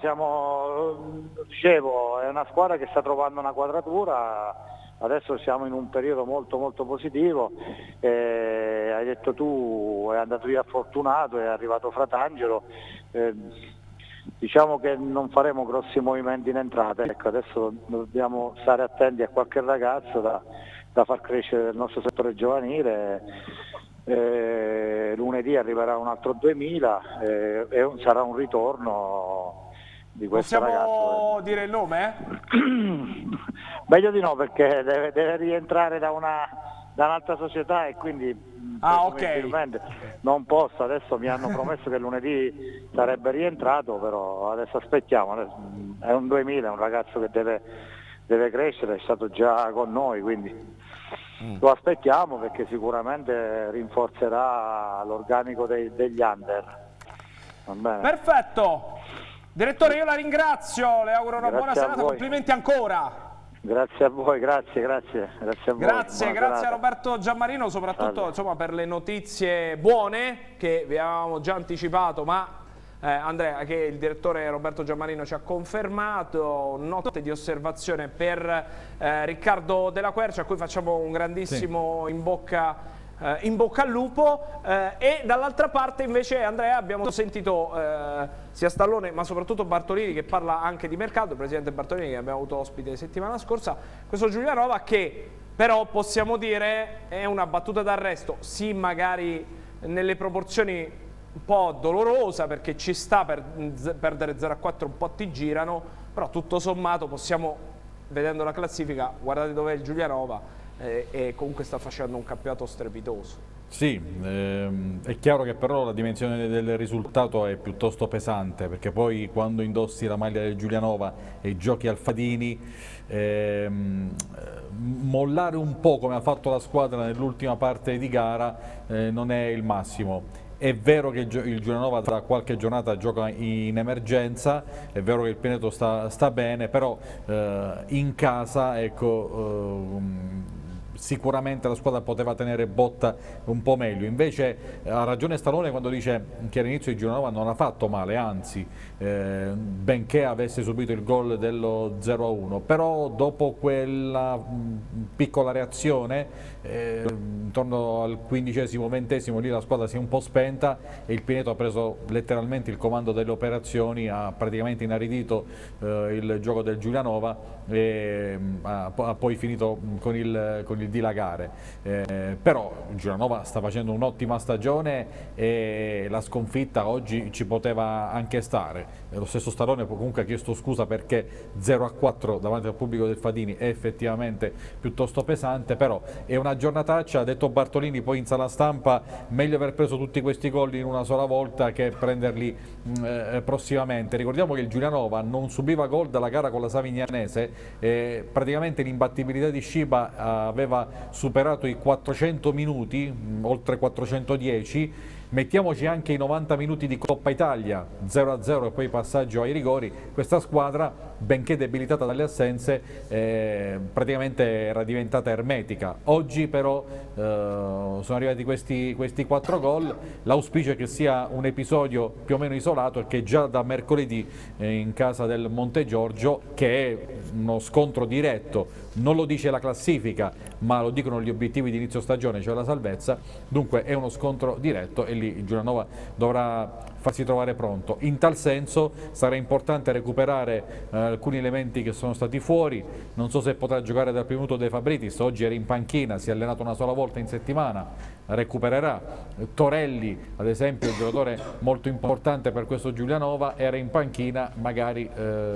dicevo, è una squadra che sta trovando una quadratura, adesso siamo in un periodo molto positivo, hai detto tu, è andato via Fortunato, è arrivato Fratangelo, diciamo che non faremo grossi movimenti in entrata, ecco, adesso dobbiamo stare attenti a qualche ragazzo da far crescere nel nostro settore giovanile. Lunedì arriverà un altro 2000 e sarà un ritorno di questo ragazzo. Possiamo dire il nome? Meglio di no, perché deve rientrare da un'altra società e quindi non posso. Adesso mi hanno promesso che lunedì sarebbe rientrato, però adesso aspettiamo. È un 2000, è un ragazzo che deve crescere, è stato già con noi, quindi lo aspettiamo, perché sicuramente rinforzerà l'organico degli under. Va bene? Perfetto, direttore, io la ringrazio, le auguro una buona serata, complimenti ancora. Grazie a voi, grazie a voi. Grazie a Roberto Giammarino, soprattutto insomma, per le notizie buone che vi avevamo già anticipato, ma Andrea, che il direttore Roberto Giammarino ci ha confermato. Notte di osservazione per Riccardo Della Quercia, a cui facciamo un grandissimo in bocca al lupo, e dall'altra parte invece, Andrea, abbiamo sentito sia Stallone ma soprattutto Bartolini, che parla anche di mercato, il presidente Bartolini che abbiamo avuto ospite settimana scorsa, questo Giulianova che però possiamo dire è una battuta d'arresto, sì, magari nelle proporzioni un po' dolorosa, perché ci sta per perdere 0-4, un po' ti girano, però tutto sommato possiamo, vedendo la classifica, guardate dov'è il Giulianova, e comunque sta facendo un campionato strepitoso. Sì, è chiaro che però la dimensione del risultato è piuttosto pesante, perché poi quando indossi la maglia del Giulianova e giochi al Fadini, mollare un po' come ha fatto la squadra nell'ultima parte di gara non è il massimo. È vero che il Giulianova da qualche giornata gioca in emergenza, è vero che il Pineto sta bene, però in casa, ecco, sicuramente la squadra poteva tenere botta un po' meglio. Invece ha ragione Stallone quando dice che all'inizio il Giulianova non ha fatto male, anzi, benché avesse subito il gol dello 0-1, però dopo quella piccola reazione, intorno al 15°-20° lì la squadra si è un po' spenta e il Pineto ha preso letteralmente il comando delle operazioni, ha praticamente inaridito il gioco del Giulianova e ha poi finito con il il dilagare. Però Giulianova sta facendo un'ottima stagione e la sconfitta oggi ci poteva anche stare. Lo stesso Stallone comunque ha chiesto scusa perché 0-4 davanti al pubblico del Fadini è effettivamente piuttosto pesante, però è una giornataccia. Ha detto Bartolini poi in sala stampa: meglio aver preso tutti questi gol in una sola volta che prenderli prossimamente. Ricordiamo che il Giulianova non subiva gol dalla gara con la Savignanese, praticamente l'imbattibilità di Sciba aveva superato i 400 minuti, oltre 410. Mettiamoci anche i 90 minuti di Coppa Italia, 0-0 e poi passaggio ai rigori. Questa squadra, benché debilitata dalle assenze, praticamente era diventata ermetica. Oggi però sono arrivati questi 4 gol. L'auspicio è che sia un episodio più o meno isolato e che già da mercoledì in casa del Montegiorgio, che è uno scontro diretto, non lo dice la classifica ma lo dicono gli obiettivi di inizio stagione, cioè la salvezza, dunque è uno scontro diretto e lì il Giulianova dovrà farsi trovare pronto. In tal senso sarà importante recuperare alcuni elementi che sono stati fuori. Non so se potrà giocare dal primo minuto De Fabritis, oggi era in panchina, si è allenato una sola volta in settimana, recupererà. Torelli ad esempio, un giocatore molto importante per questo Giulianova, era in panchina, magari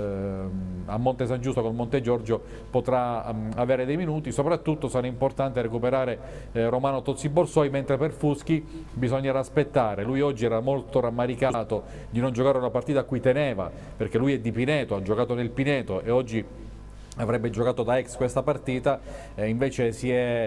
a Monte San Giusto col Montegiorgio potrà avere dei minuti. Soprattutto sarà importante recuperare Romano Tozzi Borsoi, mentre per Fuschi bisognerà aspettare. Lui oggi era molto rammaricato di non giocare una partita a cui teneva, perché lui è di Pineto, ha giocato nel Pineto e oggi avrebbe giocato da ex questa partita, invece si è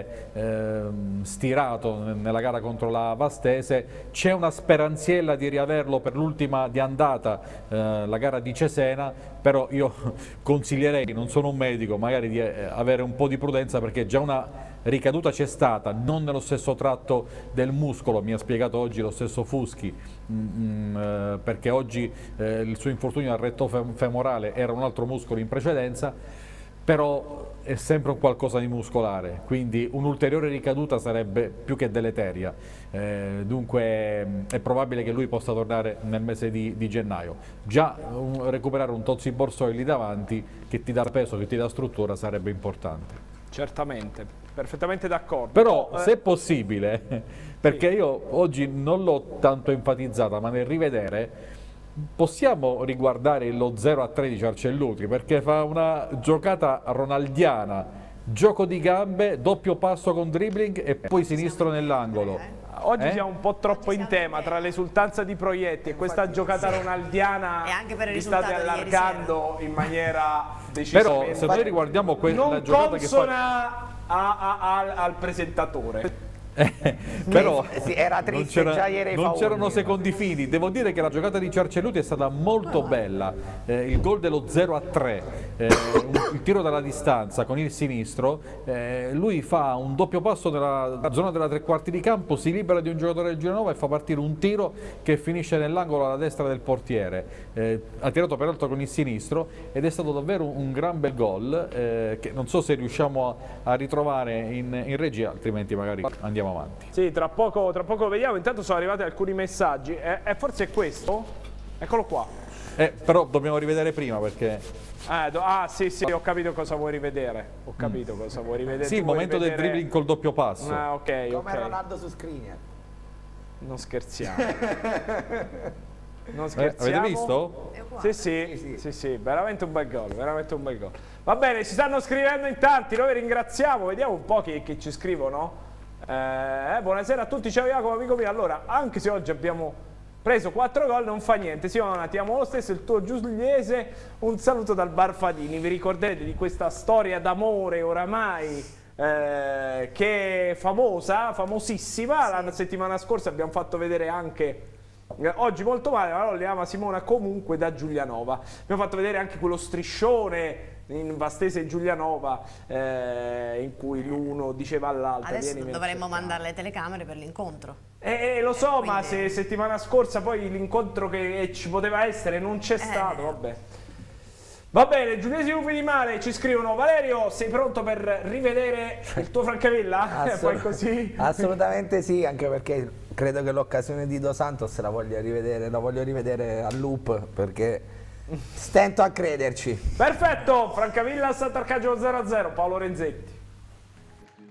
stirato nella gara contro la Vastese. C'è una speranziella di riaverlo per l'ultima di andata, la gara di Cesena, però io consiglierei, non sono un medico, magari di avere un po' di prudenza, perché già una ricaduta c'è stata, non nello stesso tratto del muscolo, mi ha spiegato oggi lo stesso Fuschi, perché oggi il suo infortunio al retto femorale era un altro muscolo in precedenza, però è sempre un qualcosa di muscolare, quindi un'ulteriore ricaduta sarebbe più che deleteria, dunque è probabile che lui possa tornare nel mese di gennaio. Già recuperare un Tozzi Borsoi lì davanti che ti dà peso, che ti dà struttura, sarebbe importante. Certamente, perfettamente d'accordo. Però se è possibile, perché io oggi non l'ho tanto enfatizzata, ma nel rivedere possiamo riguardare lo 0-3 di Ciarcellutri, perché fa una giocata ronaldiana, gioco di gambe, doppio passo con dribbling e poi sinistro nell'angolo. Oggi siamo un po' troppo in tema tra l'esultanza di Proietti e questa giocata ronaldiana, e anche per il vi state risultato di ieri allargando in maniera decisamente però se noi riguardiamo la giocata che consona al presentatore. Però era triste già ieri, non c'erano secondi fini. Devo dire che la giocata di Ciarcelluti è stata molto bella, il gol dello 0-3, il tiro dalla distanza con il sinistro, lui fa un doppio passo nella zona della tre quarti di campo, si libera di un giocatore del Giulianova e fa partire un tiro che finisce nell'angolo alla destra del portiere, ha tirato peraltro con il sinistro ed è stato davvero un gran bel gol, che non so se riusciamo a ritrovare in regia, altrimenti magari andiamo avanti. Sì, tra poco lo vediamo. Intanto sono arrivati alcuni messaggi. Forse è questo? Eccolo qua. Però dobbiamo rivedere prima perché... sì, ho capito cosa vuoi rivedere. Ho capito cosa vuoi rivedere. Sì, il momento del dribbling col doppio passo. Ok. Come Ronaldo su Skriniar. Non scherziamo. Non scherziamo. Avete visto? Sì, veramente un bel gol, veramente un bel gol. Va bene, ci stanno scrivendo in tanti, noi vi ringraziamo. Vediamo un po' chi ci scrivono. Buonasera a tutti, ciao Jacopo, amico mio. Allora, anche se oggi abbiamo preso 4 gol non fa niente. Simona, ti amo lo stesso, il tuo giuliese. Un saluto dal Bar Fadini. Vi ricorderete di questa storia d'amore oramai che è famosa, famosissima. La settimana scorsa abbiamo fatto vedere anche oggi molto male, ma le ama Simona comunque da Giulianova. Abbiamo fatto vedere anche quello striscione in Vastese e Giulianova in cui l'uno diceva all'altro adesso dovremmo mandare le telecamere per l'incontro, lo so, ma se settimana scorsa poi l'incontro che ci poteva essere non c'è stato, vabbè. Va bene, Giuliesi Lupi di Mare ci scrivono: Valerio, sei pronto per rivedere il tuo Francavilla? Poi così? Assolutamente sì, anche perché credo che l'occasione di Dos Santos la voglio rivedere a loop, perché stento a crederci. Perfetto, Francavilla Sant'Arcangelo 0-0, Paolo Renzetti.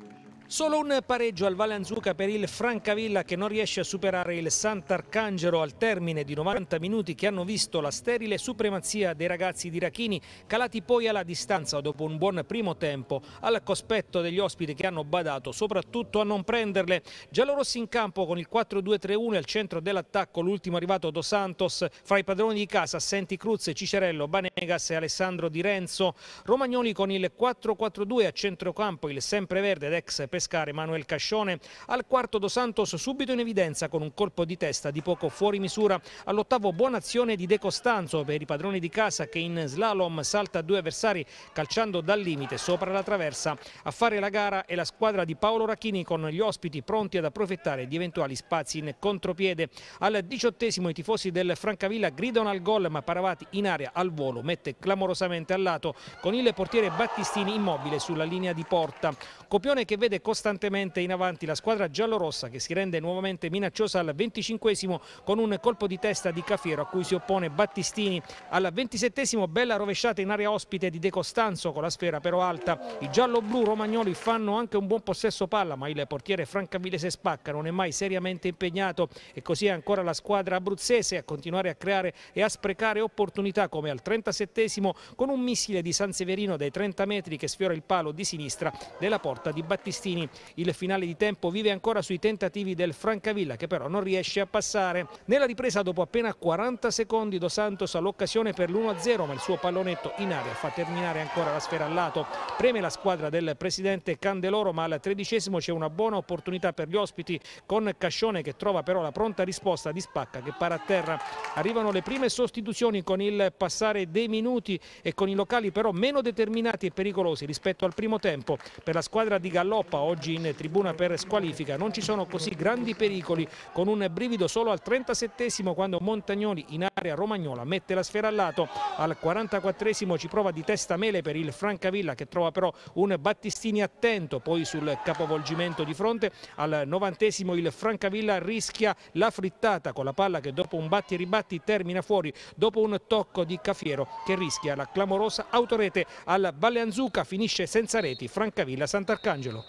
Solo un pareggio al Valle Anzuca per il Francavilla, che non riesce a superare il Sant'Arcangelo al termine di 90 minuti che hanno visto la sterile supremazia dei ragazzi di Rachini, calati poi alla distanza dopo un buon primo tempo al cospetto degli ospiti che hanno badato soprattutto a non prenderle. Giallorossi in campo con il 4-2-3-1 al centro dell'attacco, l'ultimo arrivato Dos Santos, fra i padroni di casa assenti Cruz, Cicerello, Banegas e Alessandro Di Renzo. Romagnoli con il 4-4-2 a centrocampo, il sempreverde ed ex Pescara Emanuele Cascione. Al quarto Dos Santos subito in evidenza con un colpo di testa di poco fuori misura. All'ottavo buona azione di De Costanzo per i padroni di casa, che in slalom salta due avversari calciando dal limite sopra la traversa. A fare la gara è la squadra di Paolo Rachini, con gli ospiti pronti ad approfittare di eventuali spazi in contropiede. Al 18esimo i tifosi del Francavilla gridano al gol, ma Paravati in area al volo mette clamorosamente al lato con il portiere Battistini immobile sulla linea di porta. Copione che vede costantemente in avanti la squadra giallorossa, che si rende nuovamente minacciosa al 25esimo con un colpo di testa di Cafiero a cui si oppone Battistini. Al 27esimo bella rovesciata in area ospite di De Costanzo, con la sfera però alta. I giallo-blu romagnoli fanno anche un buon possesso palla, ma il portiere francavillese spacca, non è mai seriamente impegnato, e così è ancora la squadra abruzzese a continuare a creare e a sprecare opportunità, come al 37esimo con un missile di Sanseverino dai 30 metri che sfiora il palo di sinistra della porta di Battistini. Il finale di tempo vive ancora sui tentativi del Francavilla, che però non riesce a passare. Nella ripresa, dopo appena 40 secondi, Dos Santos ha l'occasione per l'1-0, ma il suo pallonetto in aria fa terminare ancora la sfera al lato. Preme la squadra del presidente Candeloro, ma al 13esimo c'è una buona opportunità per gli ospiti, con Cascione che trova però la pronta risposta di Spacca che para a terra. Arrivano le prime sostituzioni con il passare dei minuti e con i locali però meno determinati e pericolosi rispetto al primo tempo. Per la squadra di Galloppa, oggi in tribuna per squalifica, non ci sono così grandi pericoli, con un brivido solo al 37esimo quando Montagnoli in area romagnola mette la sfera al lato. Al 44esimo ci prova di testa Mele per il Francavilla, che trova però un Battistini attento poi sul capovolgimento di fronte. Al 90esimo il Francavilla rischia la frittata con la palla che dopo un batti e ribatti termina fuori dopo un tocco di Cafiero, che rischia la clamorosa autorete. Al Valle Anzuca finisce senza reti Francavilla Sant'Arcangelo.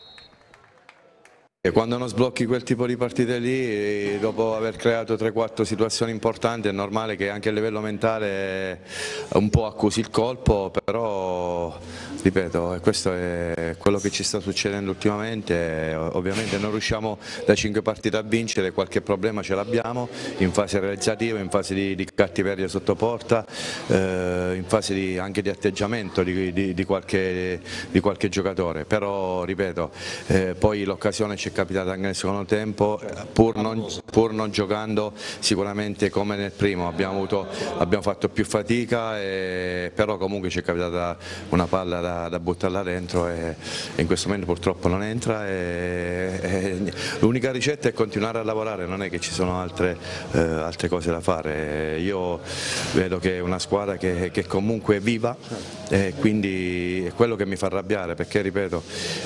Quando non sblocchi quel tipo di partite lì, dopo aver creato 3-4 situazioni importanti, è normale che anche a livello mentale un po' accusi il colpo, però ripeto, questo è quello che ci sta succedendo ultimamente. Ovviamente non riusciamo da 5 partite a vincere, qualche problema ce l'abbiamo in fase realizzativa, in fase di cattiveria sotto porta, in fase anche di atteggiamento di qualche giocatore, però ripeto, poi l'occasione ci è capitata anche nel secondo tempo, pur non giocando sicuramente come nel primo, abbiamo fatto più fatica, però comunque ci è capitata una palla da buttarla dentro e in questo momento purtroppo non entra. L'unica ricetta è continuare a lavorare, non è che ci sono altre cose da fare. Io vedo che è una squadra che comunque è viva, e quindi è quello che mi fa arrabbiare, perché ripeto,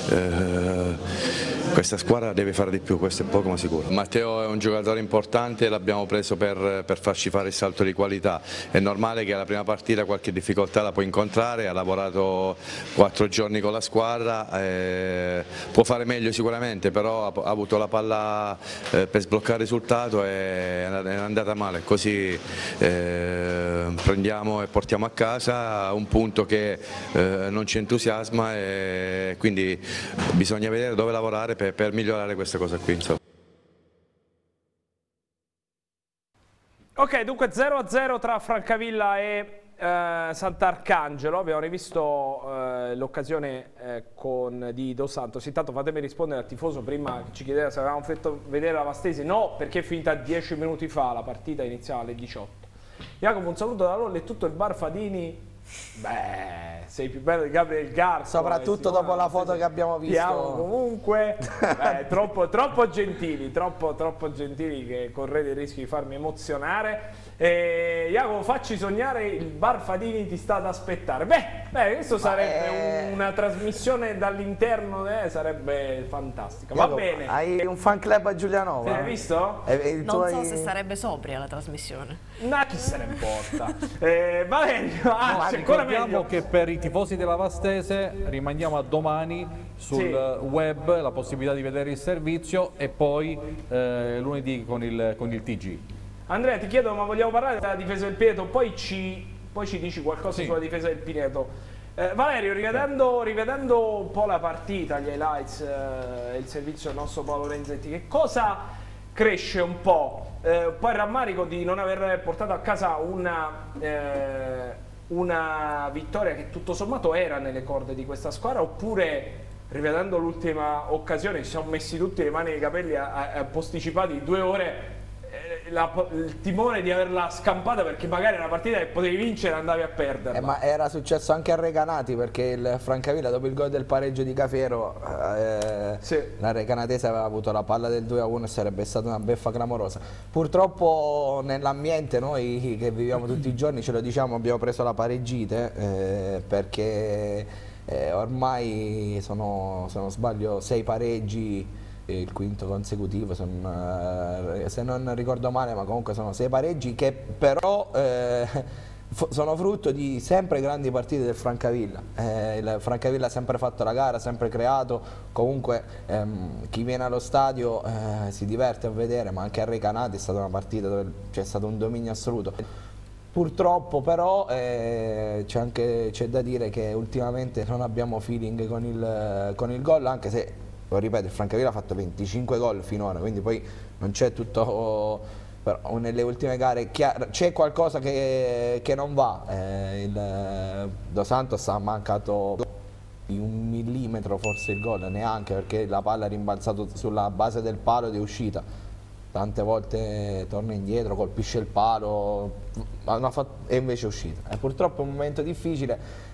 questa squadra deve fare di più, questo è poco ma sicuro. Matteo è un giocatore importante, l'abbiamo preso per farci fare il salto di qualità. È normale che alla prima partita qualche difficoltà la può incontrare, ha lavorato 4 giorni con la squadra, può fare meglio sicuramente, però ha avuto la palla per sbloccare il risultato e è andata male. Così prendiamo e portiamo a casa un punto che non ci entusiasma, e quindi bisogna vedere dove lavorare per migliorare questa cosa qui, insomma. Ok, dunque 0-0 tra Francavilla e Sant'Arcangelo. Abbiamo rivisto l'occasione di Dos Santos. Intanto fatemi rispondere al tifoso prima che ci chiedeva se avevamo fatto vedere la Vastesi. No, perché è finita 10 minuti fa, la partita iniziava alle 18. Jacopo, un saluto da Lolle e tutto il bar Fadini. Beh, sei più bello di Gabriel Garco. Soprattutto dopo la foto che abbiamo visto. Comunque, troppo gentili che correte il rischio di farmi emozionare. Jacopo, facci sognare, il bar Fadini ti sta ad aspettare. Beh, questo sarebbe una trasmissione dall'interno, sarebbe fantastica. Va bene. Hai un fan club a Giulianova? L'hai visto? Non so se sarebbe sobria la trasmissione. Ma chi se ne importa? Valerio, ricordiamo che per i tifosi della Vastese rimandiamo a domani sul web la possibilità di vedere il servizio e poi lunedì con il TG. Andrea, ti chiedo, ma vogliamo parlare della difesa del Pineto? Poi ci dici qualcosa sulla difesa del Pineto. Valerio, rivedendo un po' la partita, gli highlights, il servizio del nostro Paolo Renzetti, che cosa cresce un po'? Il rammarico di non aver portato a casa una vittoria che tutto sommato era nelle corde di questa squadra, oppure rivedendo l'ultima occasione ci siamo messi tutti le mani nei capelli posticipati di 2 ore, il timore di averla scampata, perché magari una partita che potevi vincere andavi a perderla. Ma era successo anche a Recanati, perché il Francavilla dopo il gol del pareggio di Cafiero la Recanatese aveva avuto la palla del 2-1 e sarebbe stata una beffa clamorosa. Purtroppo nell'ambiente noi che viviamo tutti i giorni, ce lo diciamo, abbiamo preso la pareggite perché ormai sono, se non sbaglio, 6 pareggi, il quinto consecutivo, se non ricordo male, ma comunque sono 6 pareggi che però sono frutto di sempre grandi partite del Francavilla. Il Francavilla ha sempre fatto la gara, sempre creato, comunque chi viene allo stadio si diverte a vedere, ma anche a Recanati è stata una partita dove c'è stato un dominio assoluto. Purtroppo però c'è da dire che ultimamente non abbiamo feeling con il gol, anche se, lo ripeto, il Francavilla ha fatto 25 gol finora, quindi poi non c'è tutto, però nelle ultime gare c'è qualcosa che non va. Il Dos Santos ha mancato di 1 millimetro forse il gol, neanche, perché la palla è rimbalzata sulla base del palo ed è uscita. Tante volte torna indietro, colpisce il palo e invece è uscita. Purtroppo è un momento difficile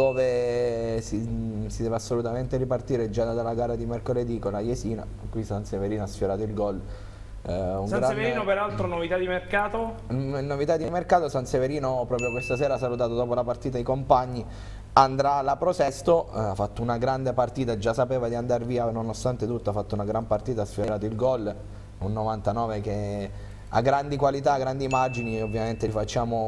dove si deve assolutamente ripartire già dalla gara di mercoledì con la Jesina. Qui San Severino ha sfiorato il gol. Severino peraltro novità di mercato? Novità di mercato, San Severino proprio questa sera ha salutato dopo la partita i compagni, andrà alla Pro Sesto, ha fatto una grande partita, già sapeva di andare via, nonostante tutto ha fatto una gran partita, ha sfiorato il gol, un 99 che ha grandi qualità, grandi immagini. Ovviamente gli facciamo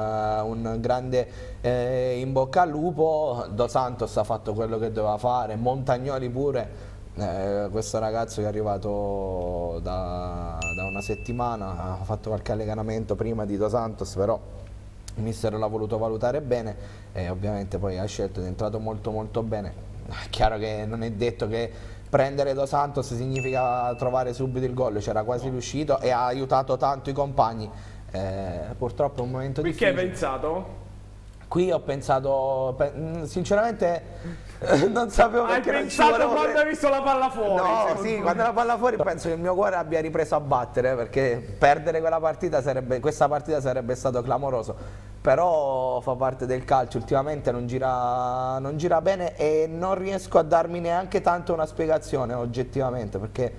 un grande in bocca al lupo. Dos Santos ha fatto quello che doveva fare, Montagnoli pure, questo ragazzo che è arrivato da una settimana, ha fatto qualche allenamento prima di Dos Santos, però il mister l'ha voluto valutare bene e ovviamente poi ha scelto ed è entrato molto molto bene. È chiaro che non è detto che prendere Dos Santos significa trovare subito il gol, c'era quasi riuscito e ha aiutato tanto i compagni. Purtroppo è un momento difficile. Qui che hai pensato? Qui ho pensato, sinceramente non sapevo perché non ci pensato quando hai visto la palla fuori? No, sì, quando la palla fuori penso che il mio cuore abbia ripreso a battere, perché perdere questa partita sarebbe stato clamoroso. Però fa parte del calcio, ultimamente non gira bene e non riesco a darmi neanche tanto una spiegazione oggettivamente, perché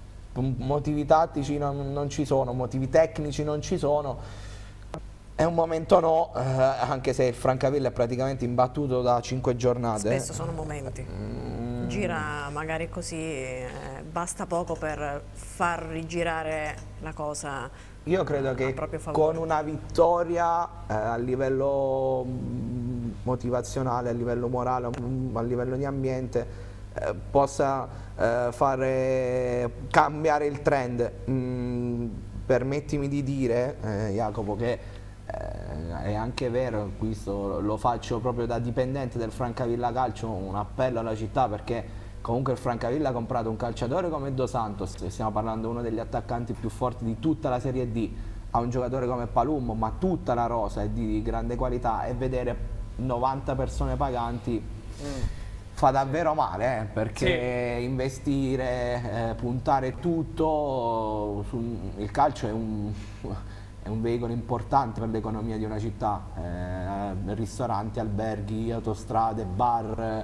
motivi tattici non ci sono, motivi tecnici non ci sono. È un momento no, anche se il Francavilla è praticamente imbattuto da 5 giornate. Spesso sono momenti. Gira magari così, basta poco per far rigirare la cosa. Io credo che con una vittoria a livello motivazionale, a livello morale, a livello di ambiente, possa fare cambiare il trend. Permettimi di dire, Jacopo, che è anche vero, questo lo faccio proprio da dipendente del Francavilla Calcio, un appello alla città, perché comunque il Francavilla ha comprato un calciatore come Dos Santos, stiamo parlando di uno degli attaccanti più forti di tutta la Serie D, ha un giocatore come Palumbo, ma tutta la rosa è di grande qualità, e vedere 90 persone paganti fa davvero male, perché investire, puntare tutto, il calcio è un veicolo importante per l'economia di una città, ristoranti, alberghi, autostrade, bar,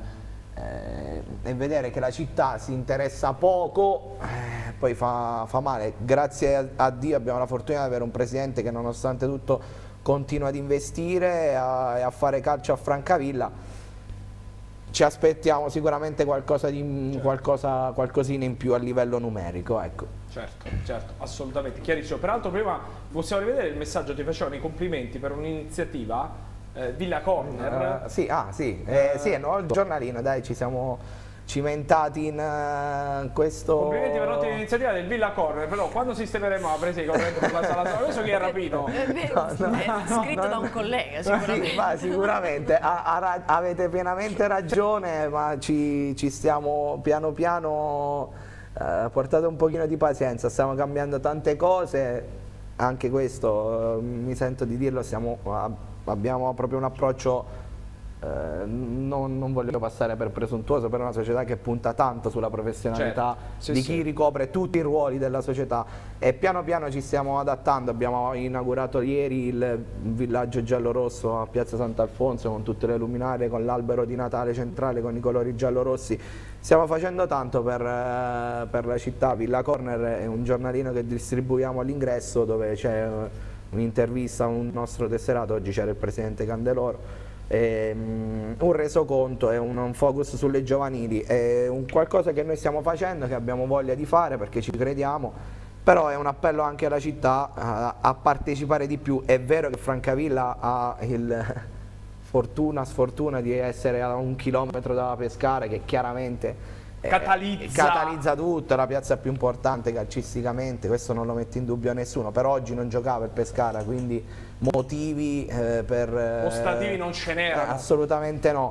e vedere che la città si interessa poco poi fa male. Grazie a Dio abbiamo la fortuna di avere un presidente che nonostante tutto continua ad investire e a fare calcio a Francavilla. Ci aspettiamo sicuramente qualcosina in più a livello numerico, ecco. Certo, assolutamente, chiarissimo. Peraltro prima possiamo rivedere il messaggio, ti facevano i complimenti per un'iniziativa Villa Corner. Sì, è un nuovo giornalino, dai, ci siamo cimentati in questo... Complimenti per l'ottima iniziativa del Villa Corner, però quando sistemeremo la presa di corrente per la sala sala, questo chi è rapito? Scritto da un collega, sicuramente. Sì, ma sicuramente, avete pienamente ragione, ma ci stiamo piano piano, portate un pochino di pazienza, stiamo cambiando tante cose, anche questo, mi sento di dirlo, abbiamo proprio un approccio... non voglio passare per presuntuoso, però è una società che punta tanto sulla professionalità di chi ricopre tutti i ruoli della società, e piano piano ci stiamo adattando. Abbiamo inaugurato ieri il villaggio giallorosso a Piazza Sant'Alfonso con tutte le luminarie, con l'albero di Natale centrale con i colori giallorossi. Stiamo facendo tanto per la città. Villa Corner è un giornalino che distribuiamo all'ingresso, dove c'è un'intervista a un nostro tesserato, oggi c'era il presidente Candeloro, un resoconto e un focus sulle giovanili. È un qualcosa che noi stiamo facendo, che abbiamo voglia di fare perché ci crediamo, però è un appello anche alla città a partecipare di più. È vero che Francavilla ha sfortuna di essere a 1 chilometro da Pescara, che chiaramente catalizza tutto, è la piazza più importante calcisticamente, questo non lo mette in dubbio nessuno, però oggi non giocava il Pescara, quindi motivi ostativi non ce n'erano. Assolutamente no.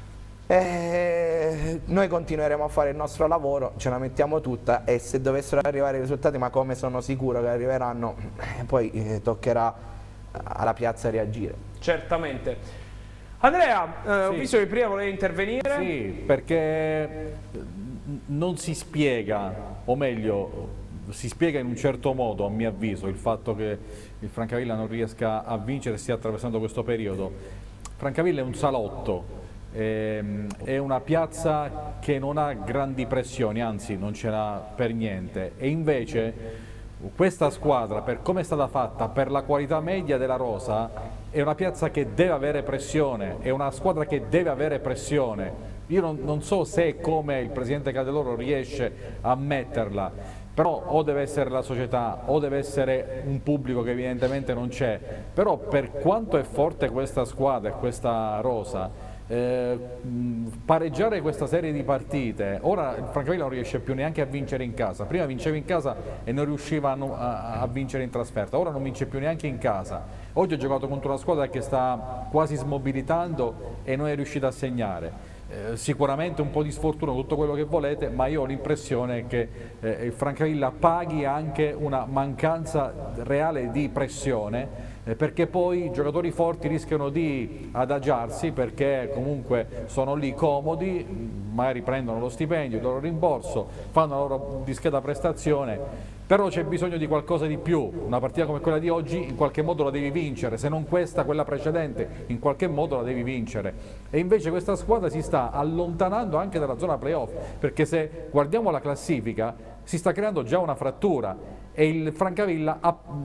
Noi continueremo a fare il nostro lavoro, ce la mettiamo tutta, e se dovessero arrivare i risultati, ma come sono sicuro che arriveranno, poi toccherà alla piazza reagire. Certamente. Andrea, ho visto che prima volevi intervenire. Sì, perché non si spiega, o meglio, si spiega in un certo modo, a mio avviso, il fatto che il Francavilla non riesca a vincere e stia attraversando questo periodo. Francavilla è un salotto, è una piazza che non ha grandi pressioni, anzi non ce n'ha per niente, e invece questa squadra, per come è stata fatta, per la qualità media della rosa, è una piazza che deve avere pressione, è una squadra che deve avere pressione. Io non so se e come il presidente Candeloro riesce a metterla, però o deve essere la società o deve essere un pubblico che evidentemente non c'è. Però per quanto è forte questa squadra e questa rosa, pareggiare questa serie di partite, ora il Francavilla non riesce più neanche a vincere in casa. Prima vinceva in casa e non riusciva a vincere in trasferta, ora non vince più neanche in casa. Oggi ha giocato contro una squadra che sta quasi smobilitando e non è riuscita a segnare. Sicuramente un po' di sfortuna, tutto quello che volete, ma io ho l'impressione che il Francavilla paghi anche una mancanza reale di pressione, perché poi i giocatori forti rischiano di adagiarsi, perché comunque sono lì comodi, magari prendono lo stipendio, il loro rimborso, fanno la loro discreta prestazione. Però c'è bisogno di qualcosa di più. Una partita come quella di oggi in qualche modo la devi vincere, se non questa, quella precedente, in qualche modo la devi vincere. E invece questa squadra si sta allontanando anche dalla zona playoff, perché se guardiamo la classifica si sta creando già una frattura, e il Francavilla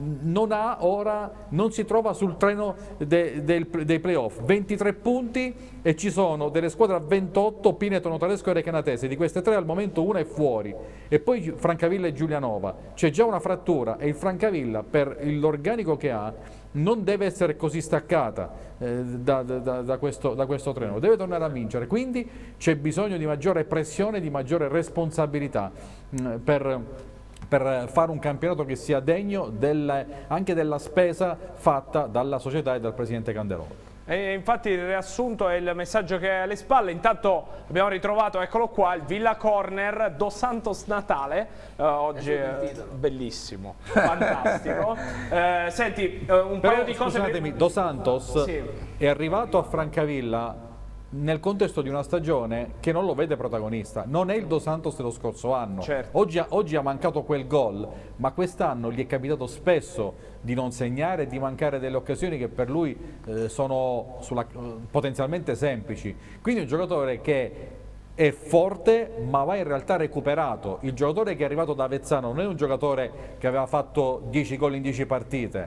non si trova sul treno dei playoff. 23 punti e ci sono delle squadre a 28, Pineto, Notaresco e Recanatese. Di queste tre al momento una è fuori, e poi Francavilla e Giulianova. C'è già una frattura, e il Francavilla, per l'organico che ha, non deve essere così staccata da questo treno, deve tornare a vincere. Quindi c'è bisogno di maggiore pressione, di maggiore responsabilità per fare un campionato che sia degno anche della spesa fatta dalla società e dal presidente Candeloro. E infatti il riassunto è il messaggio che è alle spalle. Intanto abbiamo ritrovato, eccolo qua, il Villa Corner Dos Santos Natale, oggi è bellissimo, fantastico. Senti, paio di cose. Scusatemi, Dos Santos è arrivato a Francavilla nel contesto di una stagione che non lo vede protagonista, non è il Dos Santos dello scorso anno. Oggi ha mancato quel gol, ma quest'anno gli è capitato spesso di non segnare e di mancare delle occasioni che per lui sono potenzialmente semplici. Quindi un giocatore che è forte, ma va in realtà recuperato. Il giocatore che è arrivato da Avezzano non è un giocatore che aveva fatto 10 gol in 10 partite,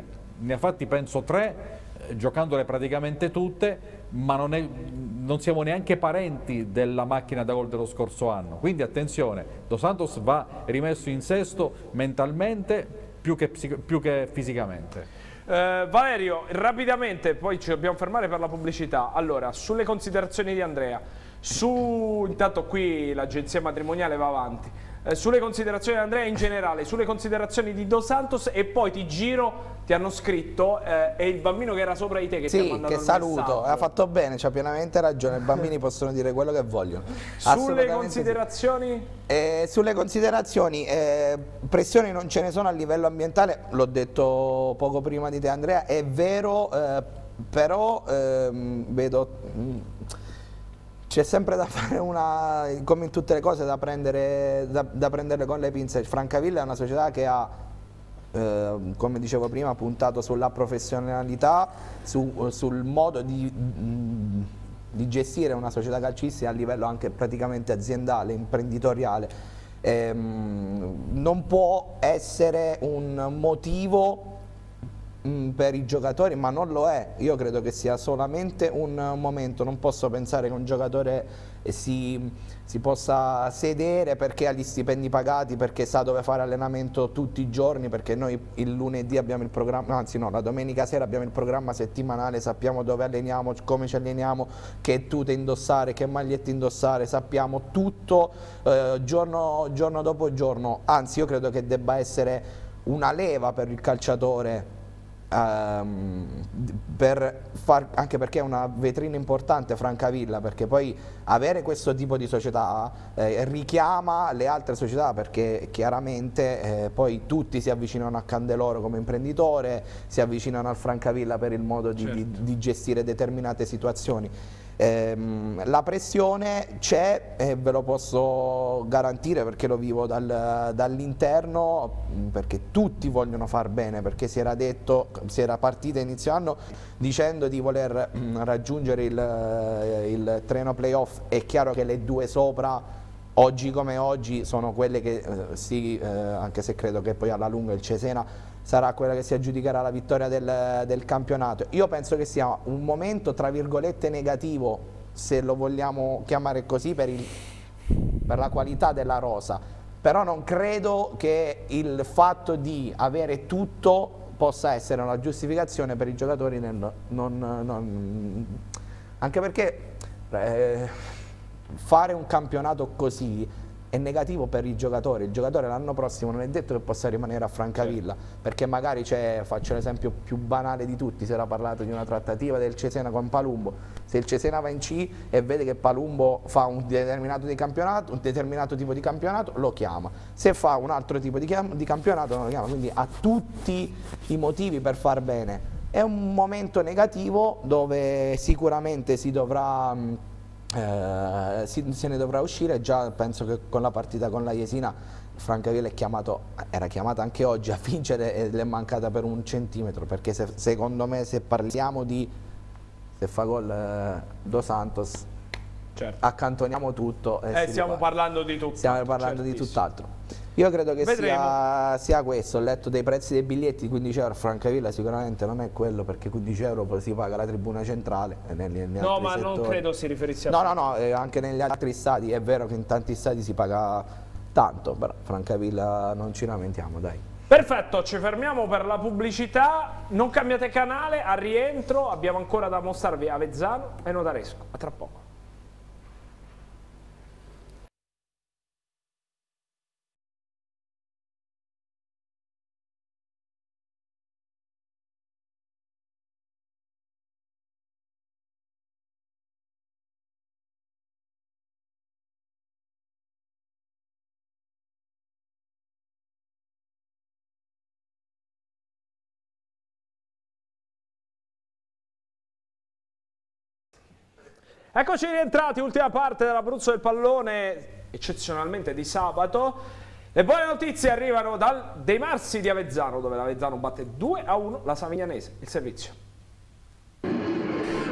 ne ha fatti penso 3, giocandole praticamente tutte, ma non siamo neanche parenti della macchina da gol dello scorso anno, quindi attenzione, Dos Santos va rimesso in sesto mentalmente più che fisicamente. Valerio, rapidamente, poi ci dobbiamo fermare per la pubblicità. Allora, sulle considerazioni di Andrea, intanto qui l'agenzia matrimoniale va avanti, sulle considerazioni di Andrea in generale, sulle considerazioni di Dos Santos, e poi ti giro, ti hanno scritto, è il bambino che era sopra di te che ti ha mandato che saluto, messaggio. ha fatto bene, c'ha pienamente ragione, i bambini possono dire quello che vogliono. Sulle considerazioni? Sulle considerazioni, pressioni non ce ne sono a livello ambientale, l'ho detto poco prima di te Andrea, è vero, però vedo... C'è sempre da fare come in tutte le cose, da prenderle con le pinze. Francavilla è una società che ha, come dicevo prima, puntato sulla professionalità, sul modo di gestire una società calcistica a livello anche praticamente aziendale, imprenditoriale. Non può essere un motivo per i giocatori, ma non lo è. Io credo che sia solamente un momento. Non posso pensare che un giocatore si possa sedere perché ha gli stipendi pagati, perché sa dove fare allenamento tutti i giorni, perché noi il lunedì abbiamo il programma, anzi no, la domenica sera abbiamo il programma settimanale, sappiamo dove alleniamo, come ci alleniamo, che tute indossare, che magliette indossare, sappiamo tutto giorno dopo giorno. Anzi, io credo che debba essere una leva per il calciatore, anche perché è una vetrina importante Francavilla, perché poi avere questo tipo di società richiama le altre società, perché chiaramente poi tutti si avvicinano a Candeloro come imprenditore, si avvicinano al Francavilla per il modo di gestire determinate situazioni. La pressione c'è e ve lo posso garantire, perché lo vivo dall'interno, perché tutti vogliono far bene, perché si era partita inizio anno dicendo di voler raggiungere il treno playoff. È chiaro che le due sopra oggi come oggi sono quelle che anche se credo che poi alla lunga il Cesena sarà quella che si aggiudicherà la vittoria del campionato. Io penso che sia un momento tra virgolette negativo, se lo vogliamo chiamare così, per la qualità della rosa, però non credo che il fatto di avere tutto possa essere una giustificazione per i giocatori anche perché fare un campionato così è negativo per i giocatori. Il giocatore l'anno prossimo non è detto che possa rimanere a Francavilla, perché magari faccio l'esempio più banale di tutti, si era parlato di una trattativa del Cesena con Palumbo. Se il Cesena va in C e vede che Palumbo fa un determinato tipo di campionato, lo chiama. Se fa un altro tipo di campionato non lo chiama, quindi ha tutti i motivi per far bene. È un momento negativo dove sicuramente se ne dovrà uscire. Già penso che con la partita con la Jesina Francavilla era chiamata anche oggi a vincere e le è mancata per un centimetro, perché secondo me se parliamo se fa gol Dos Santos, accantoniamo tutto e stiamo parlando di tutto. Stiamo parlando di tutt'altro. Io credo che sia questo. Ho letto dei prezzi dei biglietti, 15 euro. Francavilla sicuramente non è quello, perché 15 euro poi si paga la tribuna centrale. No, ma non credo si riferisse a... No, anche negli altri stadi. È vero che in tanti stadi si paga tanto, però Francavilla non ci lamentiamo, dai. Perfetto, ci fermiamo per la pubblicità. Non cambiate canale, al rientro abbiamo ancora da mostrarvi Avezzano e Notaresco. A tra poco. Eccoci rientrati, ultima parte dell'Abruzzo del pallone, eccezionalmente di sabato. Le buone notizie arrivano dei Marsi di Avezzano, dove l'Avezzano batte 2-1 la Savignanese. Il servizio.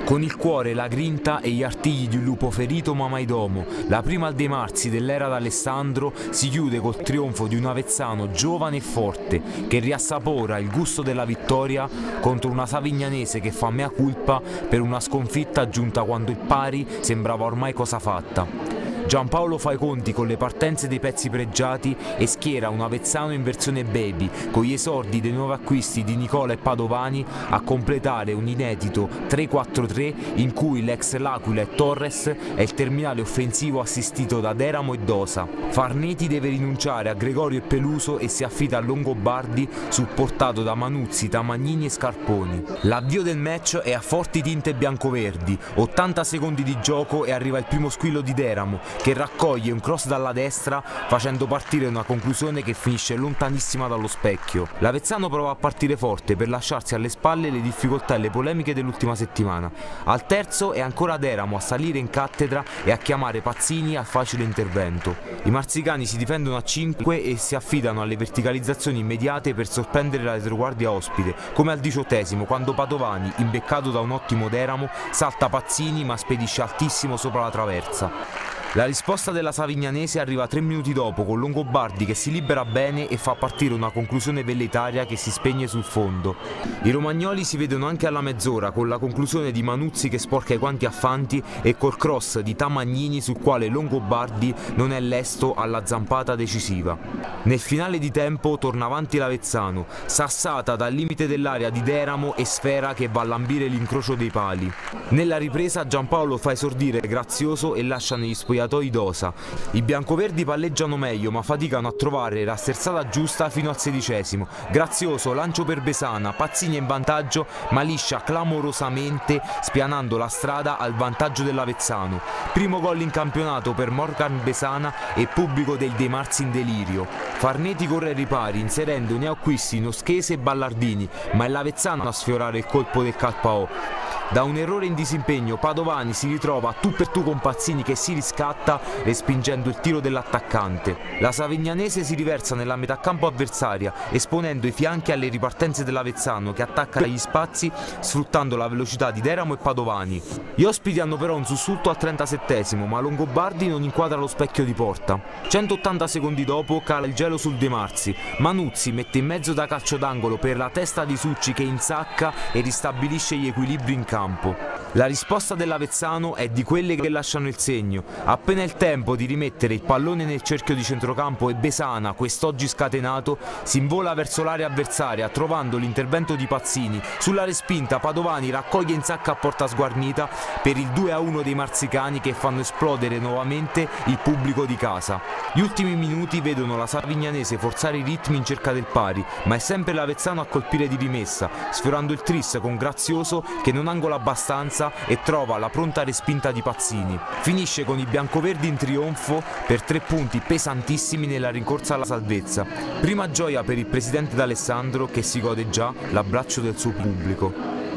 Con il cuore, la grinta e gli artigli di un lupo ferito ma mai domo, la prima al De Marzi dell'era d'Alessandro si chiude col trionfo di un Avezzano giovane e forte che riassapora il gusto della vittoria contro una Savignanese che fa mea culpa per una sconfitta giunta quando il pari sembrava ormai cosa fatta. Giampaolo fa i conti con le partenze dei pezzi pregiati e schiera un Avezzano in versione baby, con gli esordi dei nuovi acquisti di Nicola e Padovani a completare un inedito 3-4-3 in cui l'ex L'Aquila e Torres è il terminale offensivo assistito da Deramo e Dosa. Farneti deve rinunciare a Gregorio e Peluso e si affida a Longobardi, supportato da Manuzzi, Tamagnini e Scarponi. L'avvio del match è a forti tinte biancoverdi, 80 secondi di gioco e arriva il primo squillo di Deramo, che raccoglie un cross dalla destra facendo partire una conclusione che finisce lontanissima dallo specchio. L'Avezzano prova a partire forte per lasciarsi alle spalle le difficoltà e le polemiche dell'ultima settimana. Al terzo è ancora Deramo a salire in cattedra e a chiamare Pazzini al facile intervento. I marzicani si difendono a 5 e si affidano alle verticalizzazioni immediate per sorprendere la retroguardia ospite, come al 18esimo quando Padovani, imbeccato da un ottimo Deramo, salta Pazzini ma spedisce altissimo sopra la traversa. La risposta della Savignanese arriva 3 minuti dopo con Longobardi che si libera bene e fa partire una conclusione velleitaria che si spegne sul fondo. I romagnoli si vedono anche alla mezz'ora con la conclusione di Manuzzi che sporca i guanti a Fanti e col cross di Tamagnini sul quale Longobardi non è lesto alla zampata decisiva. Nel finale di tempo torna avanti l'Avezzano, sassata dal limite dell'area di Deramo e Sfera che va a lambire l'incrocio dei pali. Nella ripresa Giampaolo fa esordire Grazioso e lascia negli spogliatoi Dosa. I biancoverdi palleggiano meglio ma faticano a trovare la sterzata giusta fino al 16esimo. Grazioso lancio per Besana, Pazzini in vantaggio ma liscia clamorosamente spianando la strada al vantaggio dell'Avezzano. Primo gol in campionato per Morgan Besana e pubblico del De Marzi in delirio. Farneti corre ai ripari inserendo neoacquisti Noschese e Ballardini, ma è l'Avezzano a sfiorare il colpo del Calpaò. Da un errore in disimpegno Padovani si ritrova tu per tu con Pazzini che si riscatta respingendo il tiro dell'attaccante. La Savignanese si riversa nella metà campo avversaria esponendo i fianchi alle ripartenze dell'Avezzano che attacca gli spazi sfruttando la velocità di Deramo e Padovani. Gli ospiti hanno però un sussulto al 37esimo ma Longobardi non inquadra lo specchio di porta. 180 secondi dopo cala il gelo sul De Marzi. Manuzzi mette in mezzo da calcio d'angolo per la testa di Succi che insacca e ristabilisce gli equilibri in campo. La risposta dell'Avezzano è di quelle che lasciano il segno. Appena il tempo di rimettere il pallone nel cerchio di centrocampo e Besana, quest'oggi scatenato, si invola verso l'area avversaria trovando l'intervento di Pazzini. Sulla respinta Padovani raccoglie in sacca a porta sguarnita per il 2-1 dei marzicani che fanno esplodere nuovamente il pubblico di casa. Gli ultimi minuti vedono la Savignanese forzare i ritmi in cerca del pari, ma è sempre l'Avezzano a colpire di rimessa, sfiorando il tris con Grazioso che non angola abbastanza e trova la pronta respinta di Pazzini. Finisce con i biancoverdi in trionfo per 3 punti pesantissimi nella rincorsa alla salvezza. Prima gioia per il presidente D'Alessandro che si gode già l'abbraccio del suo pubblico.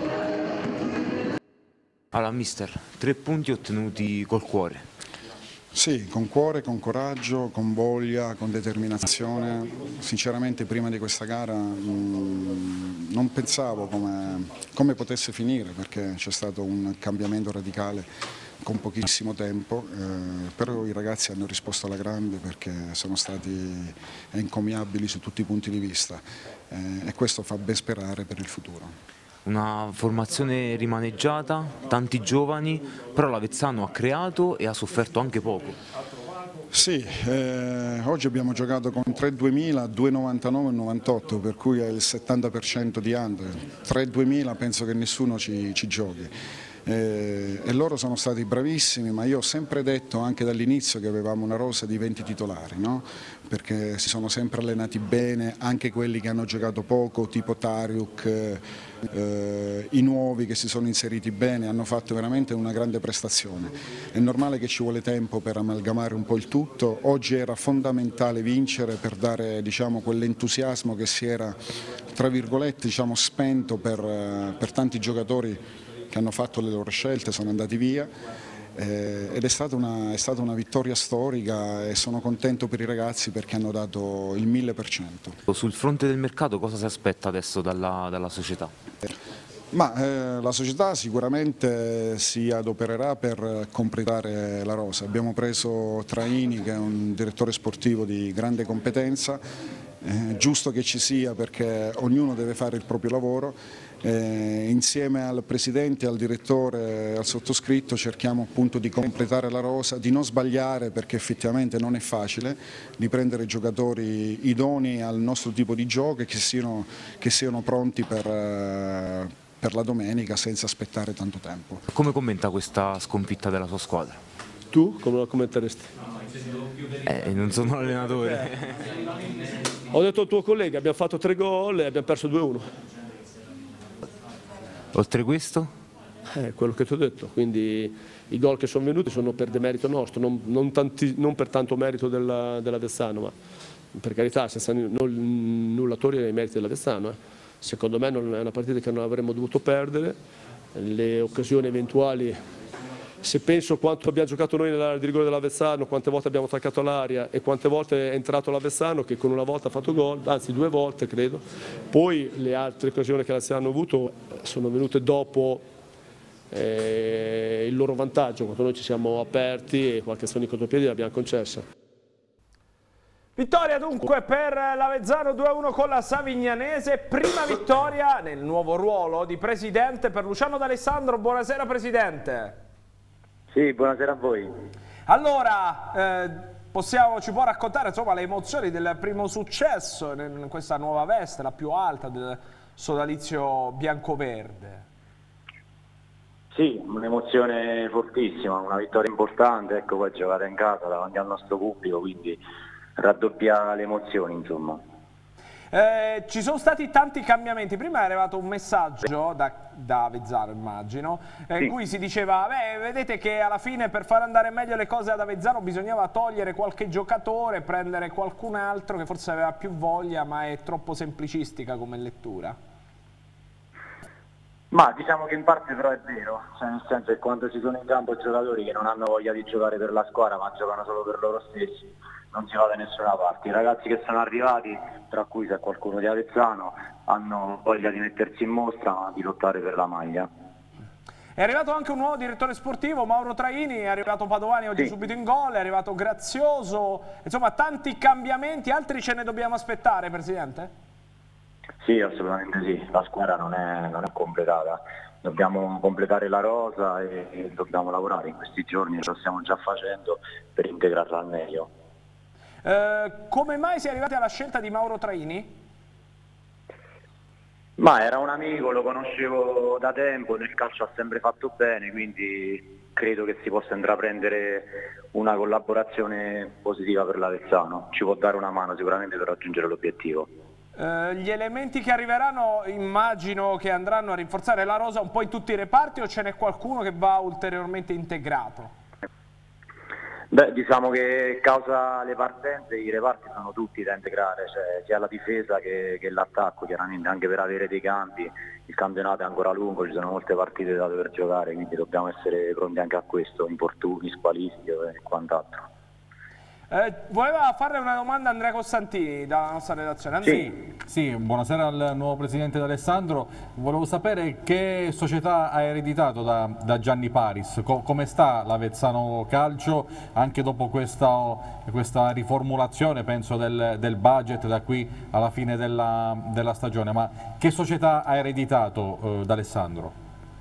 Allora mister, 3 punti ottenuti col cuore. Sì, con cuore, con coraggio, con voglia, con determinazione. Sinceramente prima di questa gara non pensavo come potesse finire perché c'è stato un cambiamento radicale con pochissimo tempo, però i ragazzi hanno risposto alla grande perché sono stati encomiabili su tutti i punti di vista e questo fa ben sperare per il futuro. Una formazione rimaneggiata, tanti giovani, però l'Avezzano ha creato e ha sofferto anche poco. Sì, oggi abbiamo giocato con 3-2000, 2-99 e 98, per cui è il 70% di under. 3-2000 penso che nessuno ci giochi. E loro sono stati bravissimi, ma io ho sempre detto anche dall'inizio che avevamo una rosa di 20 titolari, no? Perché si sono sempre allenati bene, anche quelli che hanno giocato poco, tipo Tariuk, i nuovi che si sono inseriti bene, hanno fatto veramente una grande prestazione. È normale che ci vuole tempo per amalgamare un po' il tutto, oggi era fondamentale vincere per dare, diciamo, quell'entusiasmo che si era, tra virgolette, diciamo, spento per tanti giocatori che hanno fatto le loro scelte, sono andati via ed è stata una vittoria storica e sono contento per i ragazzi perché hanno dato il 1000%. Sul fronte del mercato cosa si aspetta adesso dalla società? Ma la società sicuramente si adopererà per completare la rosa. Abbiamo preso Traini, che è un direttore sportivo di grande competenza, giusto che ci sia perché ognuno deve fare il proprio lavoro. Insieme al presidente, al direttore e al sottoscritto cerchiamo appunto di completare la rosa, di non sbagliare, perché effettivamente non è facile, di prendere giocatori idonei al nostro tipo di gioco e che siano pronti per la domenica senza aspettare tanto tempo. Come commenta questa sconfitta della sua squadra? Tu come la commenteresti? Non sono l'allenatore. Ho detto al tuo collega, abbiamo fatto 3 gol e abbiamo perso 2-1. Oltre questo? Quello che ti ho detto, quindi i gol che sono venuti sono per demerito nostro, non per tanto merito dell'Avezzano, ma per carità, senza nulla togliere ai meriti dell'Avezzano. Secondo me non è una partita che non avremmo dovuto perdere, le occasioni eventuali, se penso quanto abbiamo giocato noi nell'area di rigore dell'Avezzano, quante volte abbiamo attaccato l'aria e quante volte è entrato l'Avezzano, che con una volta ha fatto gol, anzi 2 volte credo, poi le altre occasioni che l'Avezzano hanno avuto sono venute dopo il loro vantaggio, quando noi ci siamo aperti e qualche azione di contropiedi l'abbiamo concessa. Vittoria dunque per l'Avezzano 2-1 con la Savignanese, prima vittoria nel nuovo ruolo di presidente per Luciano D'Alessandro. Buonasera presidente. Sì, buonasera a voi. Allora, ci può raccontare insomma le emozioni del primo successo in questa nuova veste, la più alta del sodalizio biancoverde? Sì, un'emozione fortissima, una vittoria importante, ecco, poi giocata in casa davanti al nostro pubblico, quindi raddoppia le emozioni, insomma. Ci sono stati tanti cambiamenti. Prima è arrivato un messaggio da Avezzano, immagino, in cui si diceva, vedete che alla fine per far andare meglio le cose ad Avezzano bisognava togliere qualche giocatore, prendere qualcun altro che forse aveva più voglia, ma è troppo semplicistica come lettura. Ma diciamo che in parte però è vero, cioè nel senso che quando ci sono in campo giocatori che non hanno voglia di giocare per la squadra ma giocano solo per loro stessi, non si va da nessuna parte. I ragazzi che sono arrivati, tra cui c'è qualcuno di Avezzano, hanno voglia di mettersi in mostra, di lottare per la maglia. È arrivato anche un nuovo direttore sportivo, Mauro Traini, è arrivato Padovani oggi subito in gol, è arrivato Grazioso, insomma tanti cambiamenti, altri ce ne dobbiamo aspettare, presidente? Sì, assolutamente sì, la squadra non è completata, dobbiamo completare la rosa e dobbiamo lavorare in questi giorni, lo stiamo già facendo per integrarla al meglio. Come mai si è arrivati alla scelta di Mauro Traini? Ma era un amico, lo conoscevo da tempo, nel calcio ha sempre fatto bene, quindi credo che si possa intraprendere una collaborazione positiva per l'Avezzano, ci può dare una mano sicuramente per raggiungere l'obiettivo. Gli elementi che arriveranno immagino che andranno a rinforzare la rosa un po' in tutti i reparti, o ce n'è qualcuno che va ulteriormente integrato? Beh, diciamo che causa le partenze i reparti sono tutti da integrare, cioè sia la difesa che l'attacco, chiaramente anche per avere dei cambi. Il campionato è ancora lungo, ci sono molte partite da dover giocare, quindi dobbiamo essere pronti anche a questo, infortuni, squalifiche e quant'altro. Voleva farle una domanda Andrea Costantini dalla nostra redazione. Sì, buonasera al nuovo presidente D'Alessandro. Volevo sapere che società ha ereditato da Gianni Paris, come sta l'Avezzano Calcio anche dopo questa riformulazione, penso, del budget da qui alla fine della stagione, ma che società ha ereditato D'Alessandro?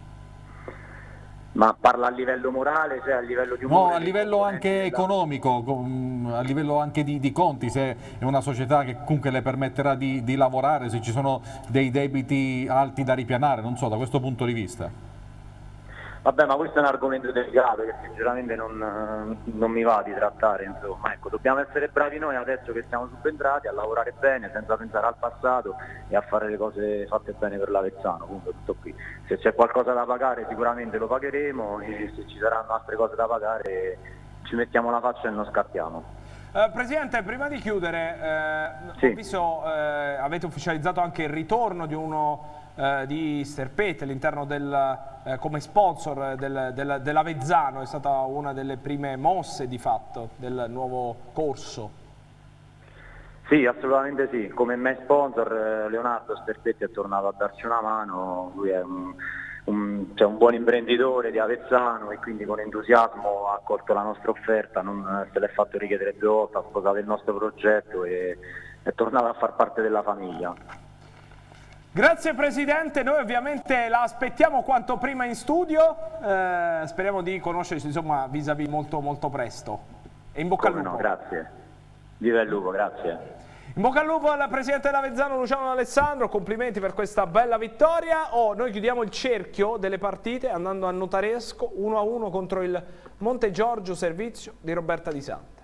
Ma parla a livello morale, cioè a livello di umore? No, a livello anche economico, a livello anche di conti, se è una società che comunque le permetterà di lavorare, se ci sono dei debiti alti da ripianare, non so, da questo punto di vista. Vabbè, ma questo è un argomento delicato che sinceramente non mi va di trattare, insomma. Ecco, dobbiamo essere bravi noi adesso che siamo subentrati a lavorare bene senza pensare al passato e a fare le cose fatte bene per l'Avezzano, punto, tutto qui. Se c'è qualcosa da pagare sicuramente lo pagheremo e se ci saranno altre cose da pagare ci mettiamo la faccia e non scappiamo. Presidente, prima di chiudere, ho visto, avete ufficializzato anche il ritorno di uno di Sterpete all'interno come sponsor dell'Avezzano, è stata una delle prime mosse di fatto del nuovo corso. Sì, assolutamente sì, come me sponsor Leonardo Sterpetti è tornato a darci una mano, lui è un buon imprenditore di Avezzano e quindi con entusiasmo ha accolto la nostra offerta, non se l'è fatto richiedere 2 volte, ha sposato il nostro progetto e è tornato a far parte della famiglia. Grazie Presidente, noi ovviamente la aspettiamo quanto prima in studio, speriamo di conoscerci insomma vis-à-vis molto presto. E in bocca al lupo. No, grazie. Viva il lupo, grazie. In bocca al lupo al Presidente dell'Avezzano Luciano D'Alessandro, complimenti per questa bella vittoria. Noi chiudiamo il cerchio delle partite andando a Notaresco 1-1 contro il Montegiorgio, servizio di Roberta Di Sante.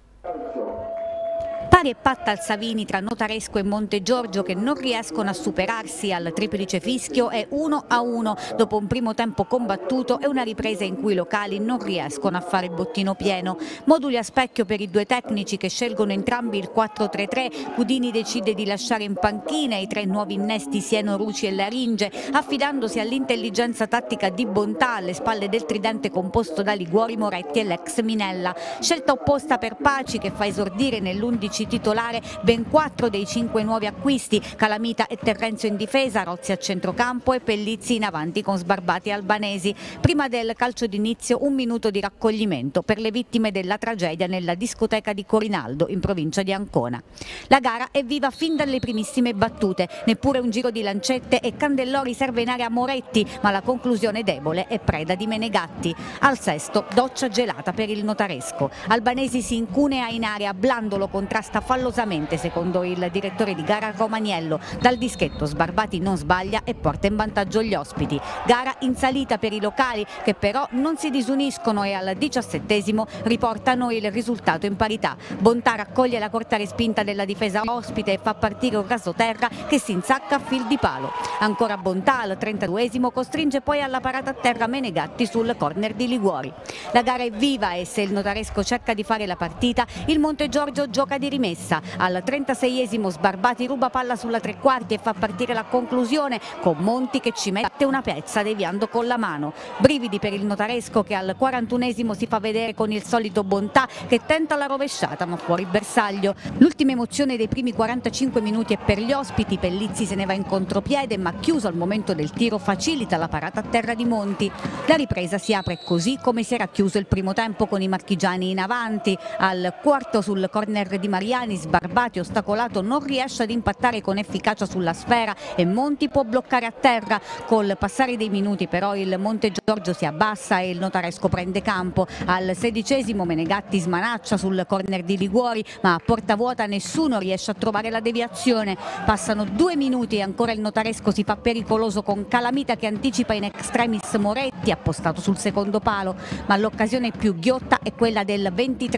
Pari e patta al Savini tra Notaresco e Montegiorgio che non riescono a superarsi al triplice fischio è 1-1 dopo un primo tempo combattuto e una ripresa in cui i locali non riescono a fare bottino pieno. Moduli a specchio per i 2 tecnici che scelgono entrambi il 4-3-3, Cudini decide di lasciare in panchina i 3 nuovi innesti Sieno, Ruci e Laringe, affidandosi all'intelligenza tattica di Bontà alle spalle del tridente composto da Liguori, Moretti e l'ex Minella. Scelta opposta per Paci che fa esordire nell'11 titolare ben 4 dei 5 nuovi acquisti, Calamita e Terrenzio in difesa, Rozzi a centrocampo e Pellizzi in avanti con Sbarbati e Albanesi. Prima del calcio d'inizio 1 minuto di raccoglimento per le vittime della tragedia nella discoteca di Corinaldo in provincia di Ancona. La gara è viva fin dalle primissime battute, neppure un giro di lancette e Candellori serve in area Moretti, ma la conclusione debole è preda di Menegatti. Al sesto doccia gelata per il Notaresco. Albanesi si incunea in area, Blandolo contrasta fallosamente secondo il direttore di gara Romaniello, dal dischetto Sbarbati non sbaglia e porta in vantaggio gli ospiti. Gara in salita per i locali che però non si disuniscono e al 17° riportano il risultato in parità. Bontà raccoglie la corta respinta della difesa ospite e fa partire un rasoterra che si insacca a fil di palo. Ancora Bontà al 32° costringe poi alla parata a terra Menegatti sul corner di Liguori. La gara è viva e se il Notaresco cerca di fare la partita, il Montegiorgio gioca di rimessa. Al 36° Sbarbati ruba palla sulla 3/4 e fa partire la conclusione con Monti che ci mette una pezza deviando con la mano. Brividi per il Notaresco che al 41° si fa vedere con il solito Bontà che tenta la rovesciata ma fuori bersaglio. L'ultima emozione dei primi 45 minuti è per gli ospiti, Pellizzi se ne va in contropiede ma chiuso al momento del tiro facilita la parata a terra di Monti. La ripresa si apre così come si era chiuso il primo tempo con i marchigiani in avanti. Al 4° sul corner di Mariani Sbarbati ostacolato non riesce ad impattare con efficacia sulla sfera e Monti può bloccare a terra. Col passare dei minuti però il Montegiorgio si abbassa e il Notaresco prende campo. Al 16° Menegatti smanaccia sul corner di Liguori ma a porta vuota nessuno riesce a trovare la deviazione. Passano 2 minuti e ancora il Notaresco si fa pericoloso con Calamita che anticipa in extremis Moretti appostato sul secondo palo, ma l'occasione più ghiotta è quella del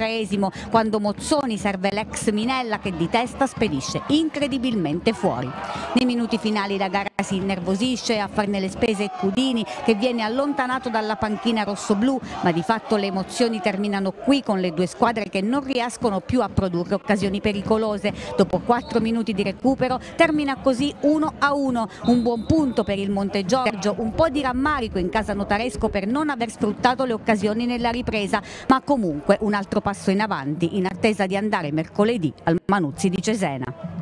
23° quando Mozzoni serve l'ex Minella che di testa spedisce incredibilmente fuori. Nei minuti finali la gara si innervosisce, a farne le spese Cudini che viene allontanato dalla panchina rossoblù, ma di fatto le emozioni terminano qui con le 2 squadre che non riescono più a produrre occasioni pericolose. Dopo 4 minuti di recupero termina così 1-1, un buon punto per il Montegiorgio, un po' di rammarico in casa Notaresco per non aver sfruttato le occasioni nella ripresa, ma comunque un altro passo in avanti in attesa di andare mercoledì al Manuzzi di Cesena.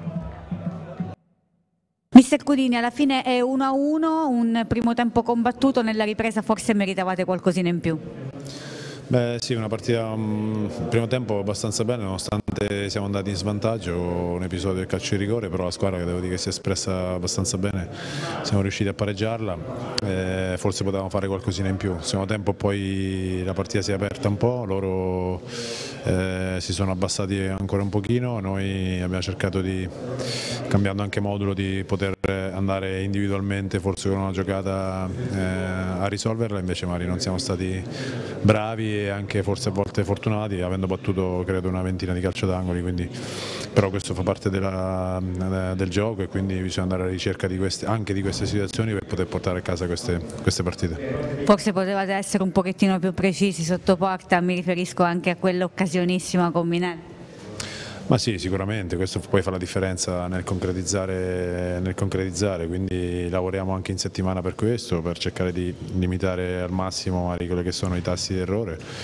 Mister Cudini, alla fine è 1-1, un primo tempo combattuto, nella ripresa forse meritavate qualcosina in più. Beh sì, una partita, il primo tempo abbastanza bene nonostante siamo andati in svantaggio, un episodio del calcio di rigore, però la squadra che devo dire che si è espressa abbastanza bene, siamo riusciti a pareggiarla, forse potevamo fare qualcosina in più. Il secondo tempo poi la partita si è aperta un po', loro si sono abbassati ancora un pochino, noi abbiamo cercato di, cambiando anche modulo, di poter andare individualmente forse con una giocata a risolverla, invece magari non siamo stati bravi e anche forse a volte fortunati, avendo battuto credo una ventina di calcio d'angoli, però questo fa parte del gioco e quindi bisogna andare alla ricerca di anche di queste situazioni per poter portare a casa queste partite. Forse potevate essere un pochettino più precisi sotto porta, mi riferisco anche a quell'occasionissima con Minelli. Ma sì, sicuramente, questo poi fa la differenza nel concretizzare, quindi lavoriamo anche in settimana per questo, per cercare di limitare al massimo quelli che sono i tassi di errore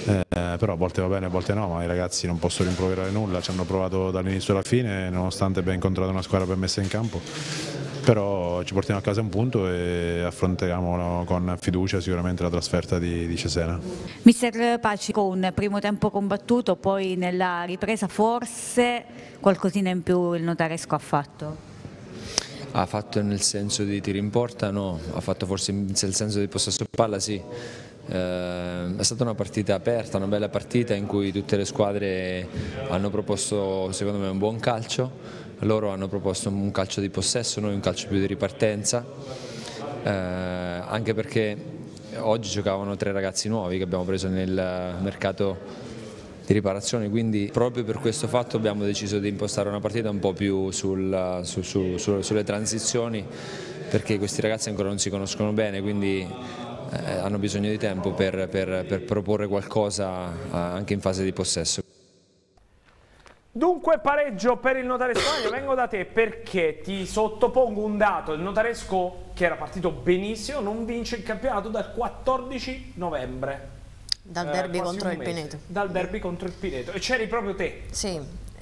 però a volte va bene, a volte no, ma i ragazzi non posso rimproverare nulla, ci hanno provato dall'inizio alla fine, nonostante abbiamo incontrato una squadra ben messa in campo, però ci portiamo a casa un punto e affronteremo con fiducia sicuramente la trasferta di Cesena. Mister Paci, con un primo tempo combattuto, poi nella ripresa forse qualcosina in più il Notaresco ha fatto? Ha fatto nel senso di tiri in porta? No, ha fatto forse nel senso di possesso palla? Sì. È stata una partita aperta, una bella partita in cui tutte le squadre hanno proposto secondo me un buon calcio, loro hanno proposto un calcio di possesso, noi un calcio più di ripartenza, anche perché oggi giocavano 3 ragazzi nuovi che abbiamo preso nel mercato di riparazione, quindi proprio per questo fatto abbiamo deciso di impostare una partita un po' più sulle transizioni, perché questi ragazzi ancora non si conoscono bene, quindi hanno bisogno di tempo per proporre qualcosa anche in fase di possesso. Dunque pareggio per il Notaresco. Vengo da te perché ti sottopongo un dato: il Notaresco, che era partito benissimo, non vince il campionato dal 14 novembre. Dal derby contro il Pineto. Dal derby contro il Pineto. E c'eri proprio te. Sì,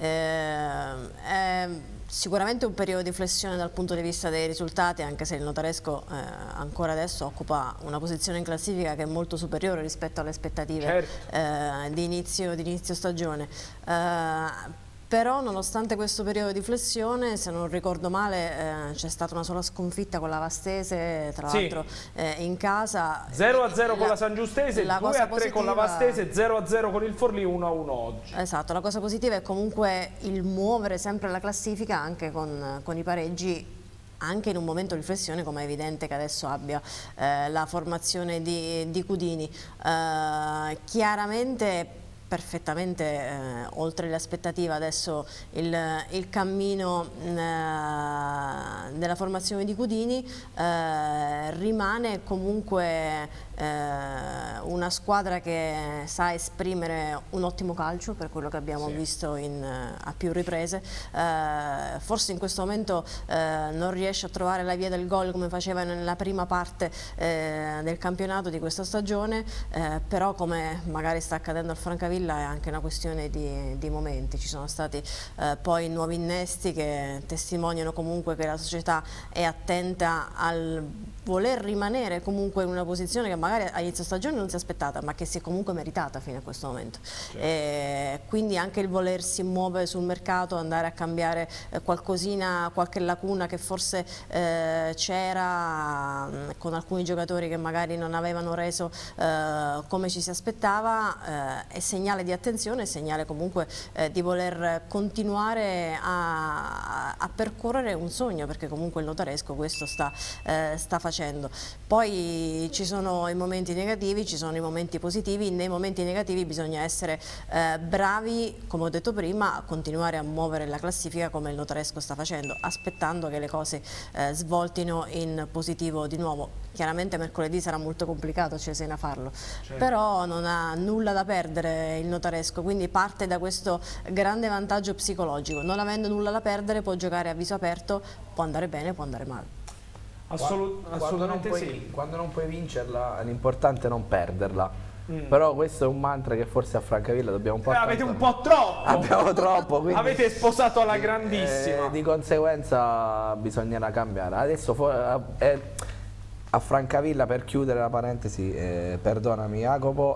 è sicuramente un periodo di flessione dal punto di vista dei risultati, anche se il Notaresco ancora adesso occupa una posizione in classifica che è molto superiore rispetto alle aspettative di inizio stagione. Però nonostante questo periodo di flessione, se non ricordo male, c'è stata una sola sconfitta con la Vastese, tra l'altro in casa. 0-0 con la San Giustese, 2-3 con la Vastese, 0-0 con il Forlì, 1-1 oggi. Esatto, la cosa positiva è comunque il muovere sempre la classifica anche con i pareggi, anche in un momento di flessione come è evidente che adesso abbia la formazione di Cudini. Chiaramente perfettamente oltre le aspettative adesso il cammino della formazione di Cudini, rimane comunque una squadra che sa esprimere un ottimo calcio per quello che abbiamo visto a più riprese. Forse in questo momento non riesce a trovare la via del gol come faceva nella prima parte del campionato di questa stagione, però come magari sta accadendo al Francavilla è anche una questione di momenti. Ci sono stati poi nuovi innesti che testimoniano comunque che la società è attenta al voler rimanere comunque in una posizione che magari a inizio stagione non si è aspettata, ma che si è comunque meritata fino a questo momento. Quindi anche il volersi muovere sul mercato, andare a cambiare qualcosina, qualche lacuna che forse c'era con alcuni giocatori che magari non avevano reso come ci si aspettava, è segnale di attenzione, è segnale comunque di voler continuare a percorrere un sogno, perché comunque il Notaresco questo sta facendo. Poi ci sono i momenti negativi, ci sono i momenti positivi. Nei momenti negativi bisogna essere bravi, come ho detto prima, a continuare a muovere la classifica come il Notaresco sta facendo, aspettando che le cose svoltino in positivo di nuovo. Chiaramente mercoledì sarà molto complicato a Cesena farlo, però non ha nulla da perdere il Notaresco, quindi parte da questo grande vantaggio psicologico. Non avendo nulla da perdere può giocare a viso aperto, può andare bene, può andare male. Assolutamente sì. Quando non puoi vincerla l'importante è non perderla. Però questo è un mantra che forse a Francavilla dobbiamo un po'... avete un po' troppo! Abbiamo troppo, quindi, avete sposato alla grandissima. Di conseguenza bisognerà cambiare. Adesso a Francavilla, per chiudere la parentesi, perdonami Jacopo,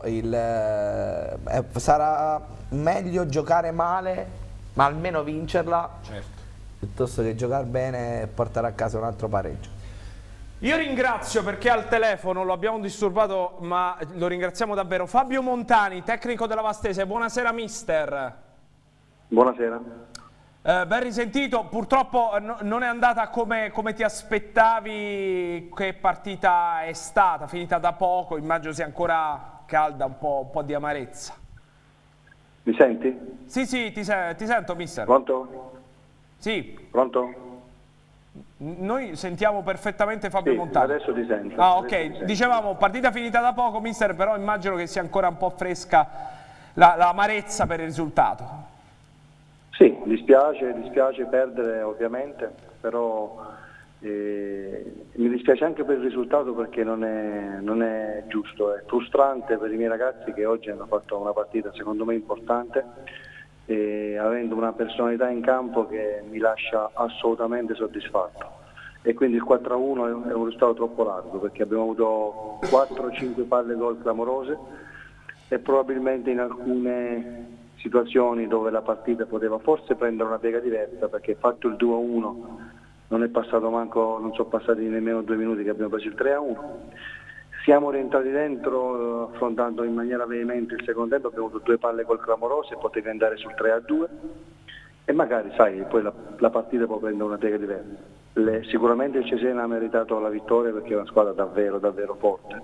sarà meglio giocare male ma almeno vincerla, piuttosto che giocare bene e portare a casa un altro pareggio. Io ringrazio, perché al telefono lo abbiamo disturbato, ma lo ringraziamo davvero, Fabio Montani, tecnico della Vastese. Buonasera mister. Buonasera. Ben risentito, purtroppo non è andata come ti aspettavi. Che partita è stata? Finita da poco, immagino sia ancora calda, un po' di amarezza. Mi senti? Sì, ti sento mister. Pronto? Sì. Pronto? Noi sentiamo perfettamente Fabio Montani. Adesso ti sento. Ah, ok. Dicevamo, partita finita da poco, mister, però immagino che sia ancora un po' fresca l'amarezza per il risultato. Sì, dispiace perdere ovviamente, però Mi dispiace anche per il risultato perché non è giusto, è frustrante per i miei ragazzi che oggi hanno fatto una partita secondo me importante, avendo una personalità in campo che mi lascia assolutamente soddisfatto. E quindi il 4-1 è un risultato troppo largo perché abbiamo avuto 4-5 palle gol clamorose e probabilmente in alcune situazioni dove la partita poteva forse prendere una piega diversa, perché fatto il 2-1 non è passato manco, non sono passati nemmeno 2 minuti che abbiamo preso il 3-1. Siamo rientrati dentro affrontando in maniera veemente il secondo tempo, abbiamo avuto 2 palle gol clamorose, potevi andare sul 3-2 e magari sai poi la partita può prendere una piega diversa. Sicuramente il Cesena ha meritato la vittoria perché è una squadra davvero davvero forte,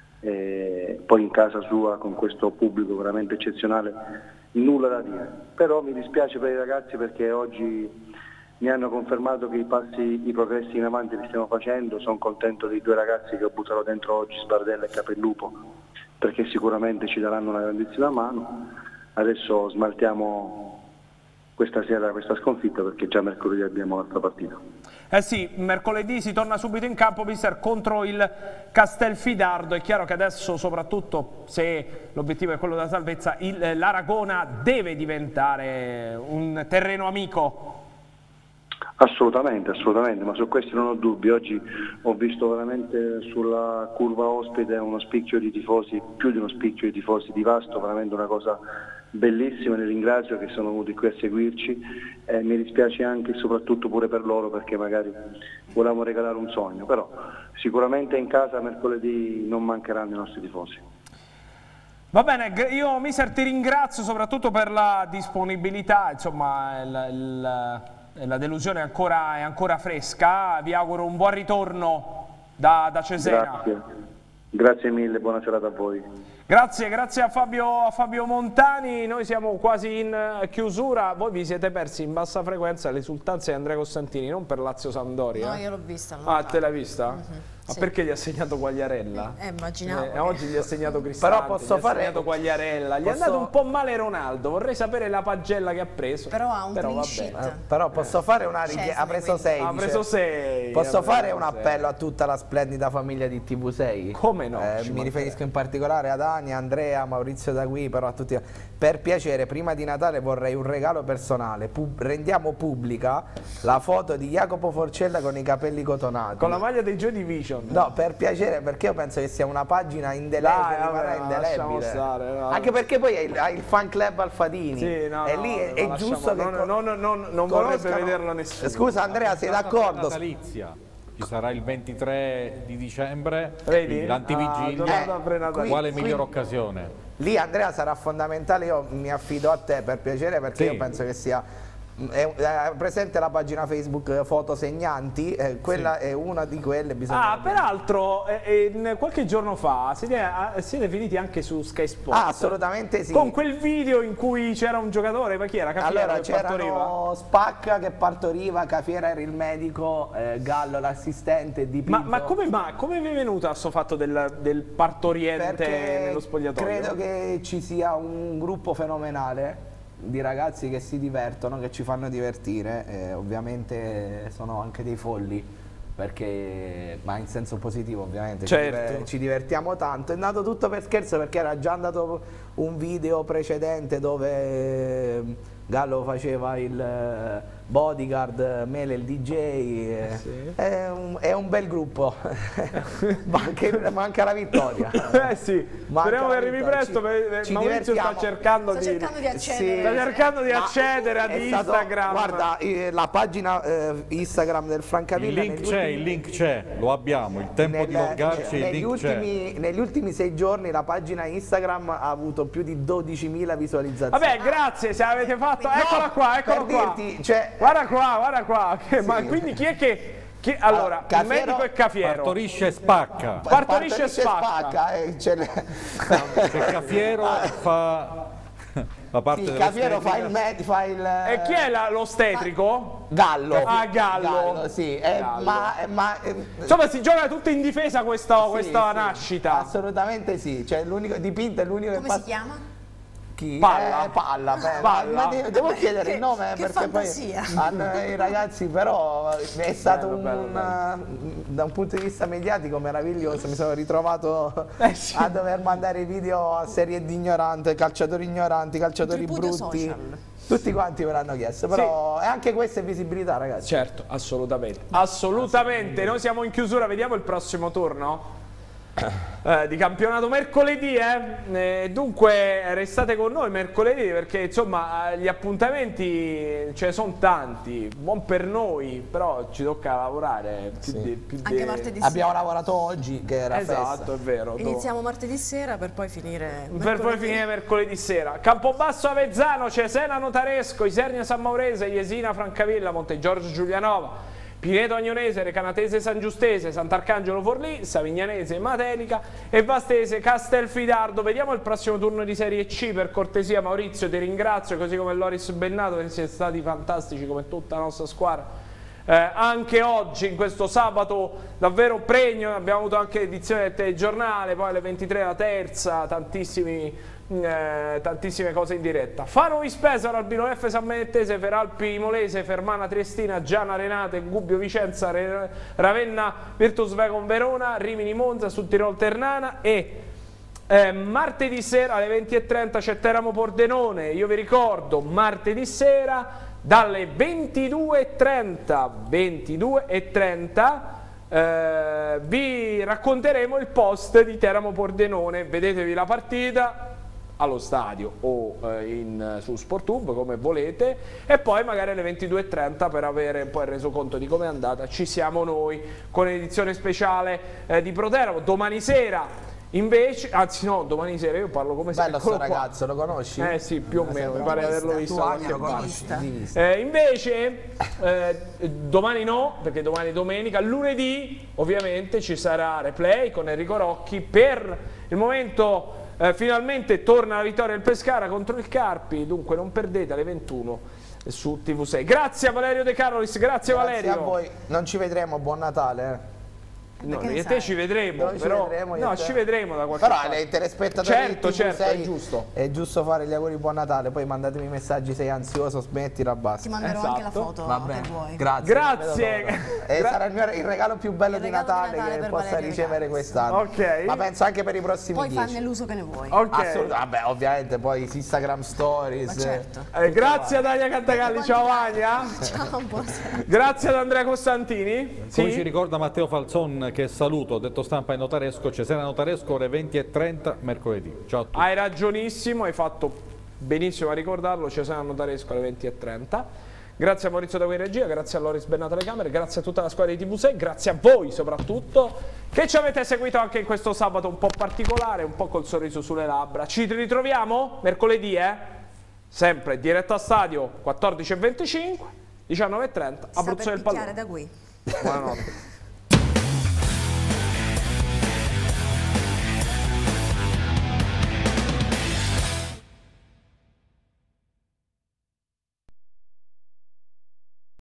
poi in casa sua con questo pubblico veramente eccezionale nulla da dire, però mi dispiace per i ragazzi perché oggi mi hanno confermato che i progressi in avanti li stiamo facendo. Sono contento dei 2 ragazzi che ho buttato dentro oggi, Sbardella e Capellupo, perché sicuramente ci daranno una grandissima mano. Adesso smaltiamo questa sera questa sconfitta perché già mercoledì abbiamo l'altra partita. Eh sì, mercoledì si torna subito in campo, mister, contro il Castelfidardo. È chiaro che adesso, soprattutto se l'obiettivo è quello della salvezza, l'Aragona deve diventare un terreno amico. Assolutamente, assolutamente, ma su questo non ho dubbi. Oggi ho visto veramente sulla curva ospite uno spicchio di tifosi, più di uno spicchio di tifosi di Vasto, veramente una cosa bellissima, li ringrazio che sono venuti qui a seguirci, mi dispiace anche e soprattutto pure per loro perché magari volevamo regalare un sogno, però sicuramente in casa mercoledì non mancheranno i nostri tifosi. Va bene, io mister ti ringrazio soprattutto per la disponibilità, insomma la delusione è ancora fresca, vi auguro un buon ritorno da Cesena. Grazie mille, buona serata a voi. Grazie a Fabio Montani, noi siamo quasi in chiusura, voi vi siete persi in bassa frequenza le esultanze di Andrea Costantini, non per Lazio-Sampdoria? No, io l'ho vista. Ah, te l'hai vista? Ma perché gli ha segnato Quagliarella? Immaginavo. Oggi gli ha segnato Cristante, però posso gli ha segnato Quagliarella, gli è andato un po' male Ronaldo, vorrei sapere la pagella che ha preso. Però ha un clean sheet. Però posso fare una richiesta, ha preso 6. Ha preso 6. Posso fare un appello a tutta la splendida famiglia di TV6? Come no? Mi riferisco in particolare ad Ania, Andrea, Maurizio Dagui, però a tutti. Per piacere, prima di Natale vorrei un regalo personale. Rendiamo pubblica la foto di Jacopo Forcella con i capelli cotonati. Con la maglia dei Joy Division. No, per piacere, perché io penso che sia una pagina indelebile. Anche perché poi hai il fan club Alfadini. Sì, e lì è giusto che non vorrebbe vederlo nessuno. Scusa Andrea, sei d'accordo? Ci sarà il 23 di dicembre, l'antivigilia, quale migliore occasione? Lì Andrea sarà fondamentale, io mi affido a te per piacere perché io penso che sia... È presente la pagina Facebook Foto Segnanti, quella è una di quelle. Peraltro qualche giorno fa siete finiti anche su Sky Sport. Assolutamente sì. Con quel video in cui c'era un giocatore, ma chi era? Cafiera allora c'erano Spacca che partoriva, Cafiera era il medico, Gallo l'assistente, Dipinto. Ma come vi è venuto a questo fatto del partoriente nello spogliatoio? Credo che ci sia un gruppo fenomenale di ragazzi che si divertono, che ci fanno divertire, ovviamente sono anche dei folli, ma in senso positivo ovviamente, ci divertiamo tanto. È nato tutto per scherzo perché era già andato un video precedente dove Gallo faceva il bodyguard, Mele il DJ, è un bel gruppo, manca la vittoria. Speriamo che arrivi presto, Maurizio sta cercando di accedere ad Instagram. Guarda, la pagina Instagram del Francavilla, il link c'è, lo abbiamo, il tempo di loggarci, il link c'è. Negli ultimi 6 giorni la pagina Instagram ha avuto più di 12.000 visualizzazioni. Vabbè, grazie se avete fatto, eccola qua. Dirti, guarda qua. Ma quindi chi è che... Allora, il medico è Cafiero. Partorisce e spacca. Partorisce e spacca. Che Cafiero fa la parte del Cafiero fa il E chi è l'ostetrico? Gallo. Gallo. Sì. Insomma si gioca tutto in difesa questa nascita. Assolutamente sì. Cioè, Dipinto è l'unico che Come si chiama? Chi? Palla. Palla. Ma devo chiedere il nome perché fantasia. poi i ragazzi, però è stato da un punto di vista mediatico meraviglioso. Mi sono ritrovato a dover mandare i video a serie di ignoranti, calciatori ignoranti, calciatori brutti. Social. Tutti quanti me l'hanno chiesto, però è anche questa è visibilità, ragazzi. Certo, assolutamente. Assolutamente. Noi siamo in chiusura, vediamo il prossimo turno di campionato mercoledì, dunque restate con noi mercoledì perché insomma gli appuntamenti ce ne sono tanti, buon per noi, però ci tocca lavorare anche martedì abbiamo lavorato oggi che era esatto, è vero. Iniziamo martedì sera per poi finire mercoledì sera. Campobasso Avezzano, Cesena Notaresco, Isernia San Maurese, Jesina Francavilla, Montegiorgio Giulianova, Pineto Agnonese, Recanatese San Giustese, Sant'Arcangelo Forlì, Savignanese Matelica e Vastese Castelfidardo. Vediamo il prossimo turno di Serie C, per cortesia Maurizio, ti ringrazio, così come Loris Bennato, che siete stati fantastici come tutta la nostra squadra. Anche oggi, in questo sabato davvero pregno, abbiamo avuto anche l'edizione del telegiornale, poi alle 23 la terza, tantissime cose in diretta. Fano Vispesaro, Albino F San Benettese, Feralpi Imolese, Fermana Triestina, Giana Renate, Gubbio Vicenza, Ravenna Virtus Vecon Verona, Rimini Monza, Sud Tirol Ternana e martedì sera alle 20:30 c'è Teramo Pordenone. Io vi ricordo, martedì sera dalle 22:30 vi racconteremo il post di Teramo Pordenone. Vedetevi la partita allo stadio o su SportTube come volete, e poi magari alle 22:30 per avere un po' il resoconto di come è andata ci siamo noi con l'edizione speciale di Pro Teramo. Domani sera invece, anzi no, domani sera io parlo come se... Bello sto ragazzo, lo conosci? Sì, più o meno, mi pare di averlo visto. Vista. Invece domani no, perché domani è domenica. Lunedì ovviamente ci sarà replay con Enrico Rocchi. Per il momento finalmente torna la vittoria del Pescara contro il Carpi, dunque non perdete alle 21 su TV6. Grazie a Valerio De Carolis, grazie Valerio. Grazie a voi, non ci vedremo, buon Natale. No, io e te ci vedremo, ci vedremo da qualche parte. Però ai telespettatori certo, è giusto. È giusto fare gli auguri buon Natale, poi mandatemi messaggi, sei ansioso, smettila, basta. Ti manderò anche la foto. Va bene. Vuoi. Grazie. E sarà il regalo più bello di Natale che possa ricevere quest'anno. Ok. Ma penso anche per i prossimi 10. Poi fanne l'uso che ne vuoi. Vabbè, ovviamente, poi Instagram Stories. Ma certo. Grazie a Dalia Cantagalli, ciao Ania. Ciao, buonasera. Grazie ad Andrea Costantini. Come ci ricorda Matteo Falzon, che saluto, detto stampa in Notaresco, Cesena Notaresco, ore 20:30 mercoledì. Ciao a tutti. Hai ragionissimo, hai fatto benissimo a ricordarlo, Cesena Notaresco alle 20:30. Grazie a Maurizio D'Agua in regia, grazie a Loris Bennato alle camere, grazie a tutta la squadra di TV6, grazie a voi soprattutto che ci avete seguito anche in questo sabato un po' particolare, un po' col sorriso sulle labbra. Ci ritroviamo mercoledì, sempre diretta a stadio 14:25, 19:30, Abruzzo del Pallone. Da qui. Buonanotte.